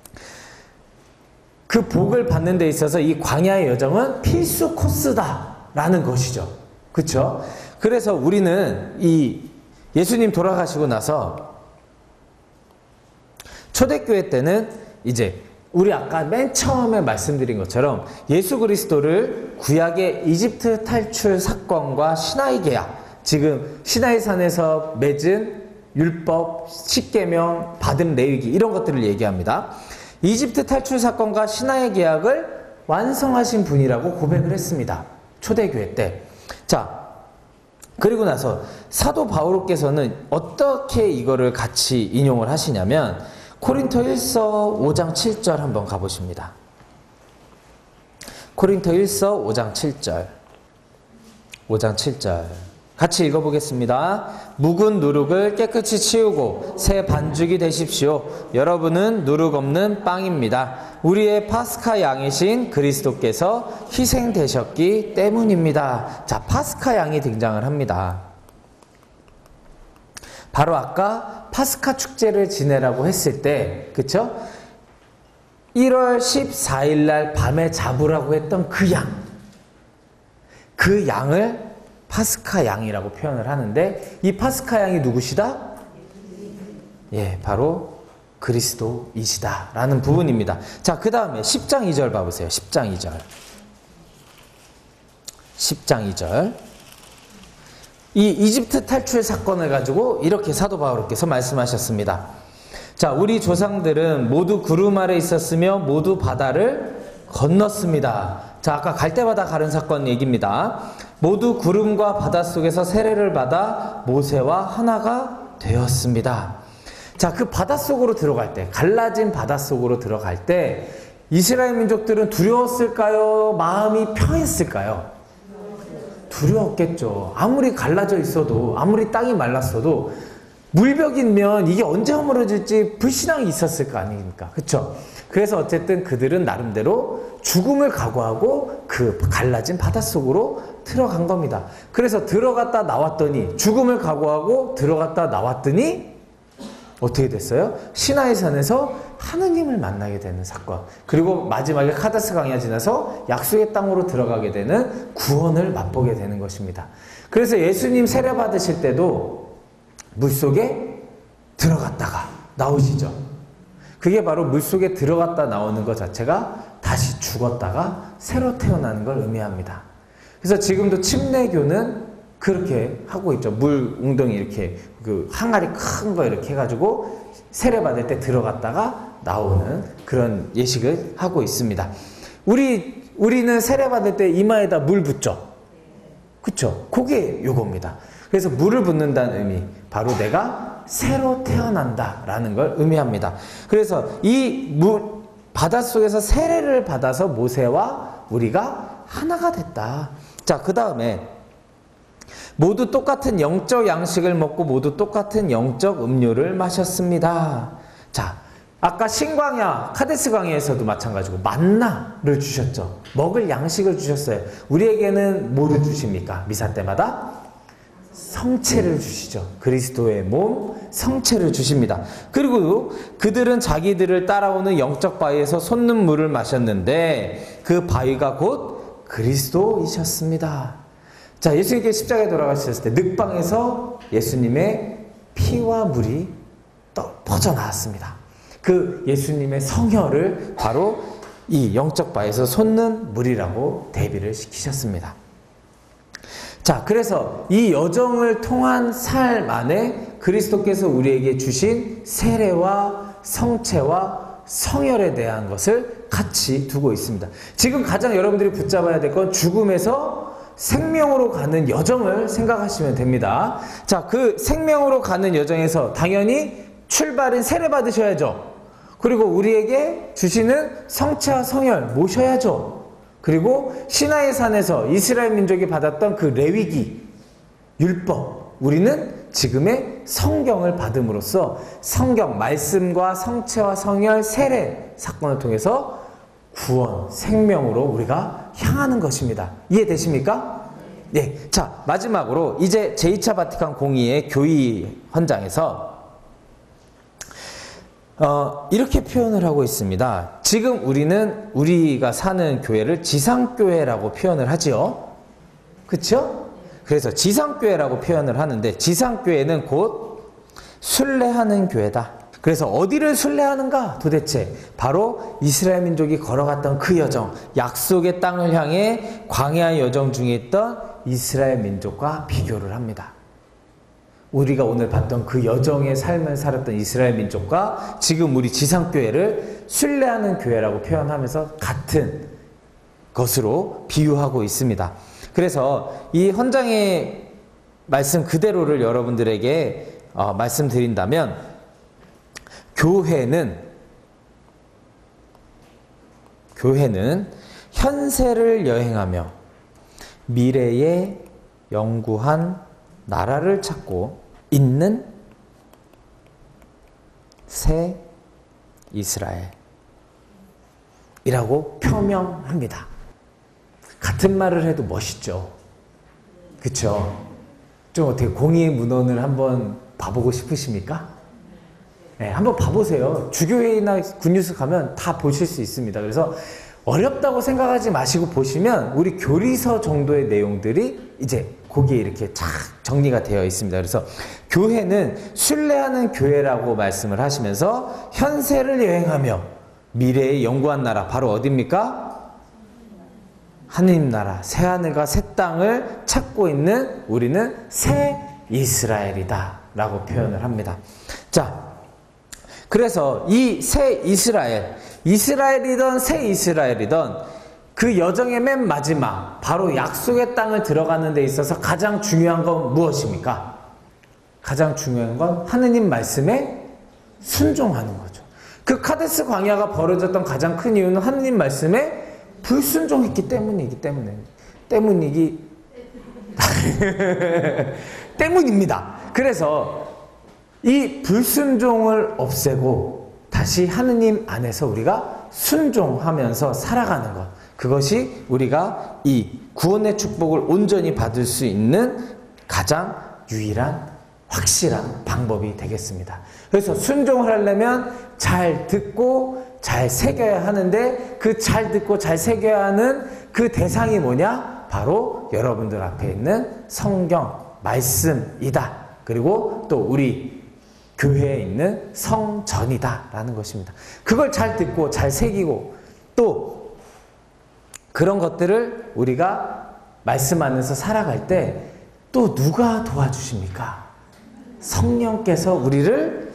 그 복을 받는 데 있어서 이 광야의 여정은 필수 코스다라는 것이죠. 그렇죠? 그래서 우리는 이 예수님 돌아가시고 나서 초대교회 때는 이제 우리 아까 맨 처음에 말씀드린 것처럼 예수 그리스도를 구약의 이집트 탈출 사건과 시나이 계약, 지금 시나이 산에서 맺은 율법, 십계명, 받은 레위기 이런 것들을 얘기합니다. 이집트 탈출 사건과 시나이 계약을 완성하신 분이라고 고백을 했습니다. 초대교회 때. 자, 그리고 나서 사도 바오로께서는 어떻게 이거를 같이 인용을 하시냐면 고린토 일서 오 장 칠 절 한번 가보십니다. 고린토 일서 오 장 칠 절. 오 장 칠 절. 같이 읽어보겠습니다. 묵은 누룩을 깨끗이 치우고 새 반죽이 되십시오. 여러분은 누룩 없는 빵입니다. 우리의 파스카 양이신 그리스도께서 희생되셨기 때문입니다. 자, 파스카 양이 등장을 합니다. 바로 아까 파스카 축제를 지내라고 했을 때, 그쵸? 일월 십사일 날 밤에 잡으라고 했던 그 양. 그 양을 파스카 양이라고 표현을 하는데, 이 파스카 양이 누구시다? 예, 바로 그리스도이시다 라는 부분입니다. 자, 그 다음에 십 장 이 절 봐보세요. 십 장 이 절. 십 장 이 절. 이 이집트 탈출 사건을 가지고 이렇게 사도 바오로께서 말씀하셨습니다. 자, 우리 조상들은 모두 구름 아래 있었으며 모두 바다를 건넜습니다. 자, 아까 갈대바다 가른 사건 얘기입니다. 모두 구름과 바다 속에서 세례를 받아 모세와 하나가 되었습니다. 자, 그 바다 속으로 들어갈 때, 갈라진 바다 속으로 들어갈 때 이스라엘 민족들은 두려웠을까요? 마음이 평했을까요? 두려웠겠죠. 아무리 갈라져 있어도, 아무리 땅이 말랐어도 물벽이면 이게 언제 허물어질지 불신앙이 있었을 거 아닙니까? 그렇죠? 그래서 어쨌든 그들은 나름대로 죽음을 각오하고 그 갈라진 바닷속으로 들어간 겁니다. 그래서 들어갔다 나왔더니, 죽음을 각오하고 들어갔다 나왔더니 어떻게 됐어요? 시나이 산에서 하느님을 만나게 되는 사건, 그리고 마지막에 카데스 강야 지나서 약속의 땅으로 들어가게 되는 구원을 맛보게 되는 것입니다. 그래서 예수님 세례 받으실 때도 물속에 들어갔다가 나오시죠. 그게 바로 물속에 들어갔다 나오는 것 자체가 다시 죽었다가 새로 태어나는 걸 의미합니다. 그래서 지금도 침례교는 그렇게 하고 있죠. 물 웅덩이 이렇게 그 항아리 큰 거 이렇게 해가지고 세례 받을 때 들어갔다가 나오는 그런 예식을 하고 있습니다. 우리 우리는 세례 받을 때 이마에다 물 붓죠. 그쵸? 그게 요겁니다. 그래서 물을 붓는다는 의미, 바로 내가 새로 태어난다라는 걸 의미합니다. 그래서 이 물, 바닷속에서 세례를 받아서 모세와 우리가 하나가 됐다. 자, 그 다음에 모두 똑같은 영적 양식을 먹고 모두 똑같은 영적 음료를 마셨습니다. 자, 아까 신광야, 카데스 광야에서도 마찬가지고 만나를 주셨죠. 먹을 양식을 주셨어요. 우리에게는 뭐를 주십니까? 미사 때마다 성체를 주시죠. 그리스도의 몸, 성체를 주십니다. 그리고 그들은 자기들을 따라오는 영적 바위에서 솟는 물을 마셨는데 그 바위가 곧 그리스도이셨습니다. 자, 예수님께 십자가에 돌아가셨을 때 늑방에서 예수님의 피와 물이 떠 퍼져 나왔습니다. 그 예수님의 성혈을 바로 이 영적 바에서 솟는 물이라고 대비를 시키셨습니다. 자, 그래서 이 여정을 통한 삶 안에 그리스도께서 우리에게 주신 세례와 성체와 성혈에 대한 것을 같이 두고 있습니다. 지금 가장 여러분들이 붙잡아야 될 건 죽음에서 생명으로 가는 여정을 생각하시면 됩니다. 자, 그 생명으로 가는 여정에서 당연히 출발은 세례 받으셔야죠. 그리고 우리에게 주시는 성체와 성혈 모셔야죠. 그리고 시나이 산에서 이스라엘 민족이 받았던 그 레위기, 율법, 우리는 지금의 성경을 받음으로써 성경, 말씀과 성체와 성혈, 세례 사건을 통해서 구원, 생명으로 우리가 향하는 것입니다. 이해되십니까? 네. 자, 마지막으로 이제 제이 차 바티칸 공의회 교의 헌장에서 어, 이렇게 표현을 하고 있습니다. 지금 우리는 우리가 사는 교회를 지상교회라고 표현을 하지요. 그쵸? 그래서 지상교회라고 표현을 하는데 지상교회는 곧 순례하는 교회다. 그래서 어디를 순례하는가? 도대체 바로 이스라엘 민족이 걸어갔던 그 여정, 약속의 땅을 향해 광야의 여정 중에 있던 이스라엘 민족과 비교를 합니다. 우리가 오늘 봤던 그 여정의 삶을 살았던 이스라엘 민족과 지금 우리 지상교회를 순례하는 교회라고 표현하면서 같은 것으로 비유하고 있습니다. 그래서 이 헌장의 말씀 그대로를 여러분들에게 어, 말씀드린다면 교회는 교회는 현세를 여행하며 미래에 영구한 나라를 찾고 있는 새 이스라엘이라고 표명합니다. 같은 말을 해도 멋있죠. 그쵸? 좀 어떻게 공의의 문헌을 한번 봐보고 싶으십니까? 네, 한번 봐보세요. 주교회의나 굿뉴스 가면 다 보실 수 있습니다. 그래서 어렵다고 생각하지 마시고 보시면 우리 교리서 정도의 내용들이 이제 거기에 이렇게 쫙 정리가 되어 있습니다. 그래서 교회는 순례하는 교회라고 말씀을 하시면서 현세를 여행하며 미래의 영구한 나라, 바로 어디입니까? 하느님 나라, 새하늘과 새 땅을 찾고 있는 우리는 새 이스라엘이다 라고 표현을 합니다. 자, 그래서 이 새 이스라엘, 이스라엘이던 새 이스라엘이던 그 여정의 맨 마지막, 바로 약속의 땅을 들어가는 데 있어서 가장 중요한 건 무엇입니까? 가장 중요한 건 하느님 말씀에 순종하는 거죠. 그 카데스 광야가 벌어졌던 가장 큰 이유는 하느님 말씀에 불순종했기 때문이기 때문에 때문이기 때문입니다. 그래서 이 불순종을 없애고 다시 하느님 안에서 우리가 순종하면서 살아가는 것, 그것이 우리가 이 구원의 축복을 온전히 받을 수 있는 가장 유일한 확실한 방법이 되겠습니다. 그래서 순종을 하려면 잘 듣고 잘 새겨야 하는데 그 잘 듣고 잘 새겨야 하는 그 대상이 뭐냐? 바로 여러분들 앞에 있는 성경 말씀이다. 그리고 또 우리 교회에 있는 성전이다 라는 것입니다. 그걸 잘 듣고 잘 새기고 또 그런 것들을 우리가 말씀 안에서 살아갈 때 또 누가 도와주십니까? 성령께서 우리를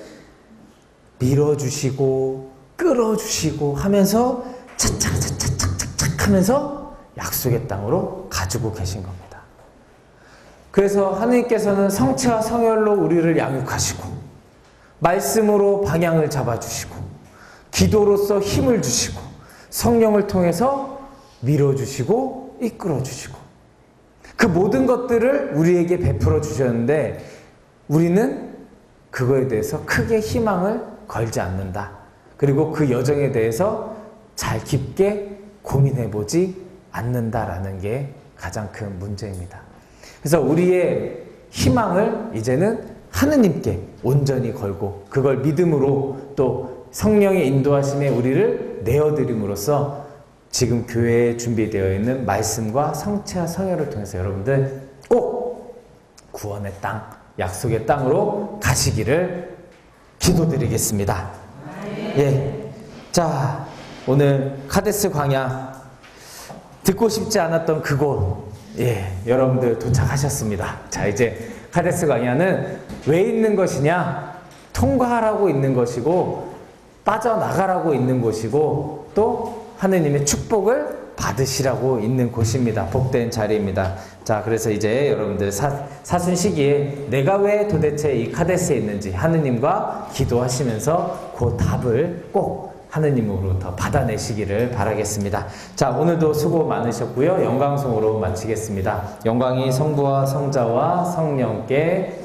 밀어주시고 끌어주시고 하면서 차차차차차차차 하면서 약속의 땅으로 가지고 계신 겁니다. 그래서 하느님께서는 성체와 성혈로 우리를 양육하시고 말씀으로 방향을 잡아주시고 기도로서 힘을 주시고 성령을 통해서 밀어주시고 이끌어주시고 그 모든 것들을 우리에게 베풀어 주셨는데 우리는 그거에 대해서 크게 희망을 걸지 않는다. 그리고 그 여정에 대해서 잘 깊게 고민해보지 않는다라는 게 가장 큰 문제입니다. 그래서 우리의 희망을 이제는 하느님께 온전히 걸고 그걸 믿음으로 또 성령의 인도하심에 우리를 내어드림으로써 지금 교회에 준비되어 있는 말씀과 성체와 성혈을 통해서 여러분들 꼭 구원의 땅, 약속의 땅으로 가시기를 기도드리겠습니다. 예, 자, 오늘 카데스 광야 듣고 싶지 않았던 그곳, 예, 여러분들 도착하셨습니다. 자, 이제 카데스 광야는 왜 있는 것이냐? 통과하라고 있는 것이고 빠져나가라고 있는 곳이고 또 하느님의 축복을 받으시라고 있는 곳입니다. 복된 자리입니다. 자, 그래서 이제 여러분들 사, 사순 시기에 내가 왜 도대체 이 카데스에 있는지 하느님과 기도하시면서 그 답을 꼭 하느님으로부터 받아내시기를 바라겠습니다. 자, 오늘도 수고 많으셨고요. 영광송으로 마치겠습니다. 영광이 성부와 성자와 성령께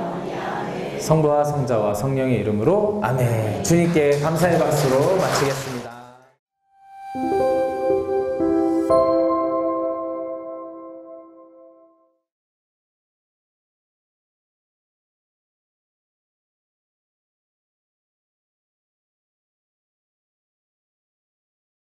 성부와 성자와 성령의 이름으로 아멘. 주님께 감사의 박수로 마치겠습니다.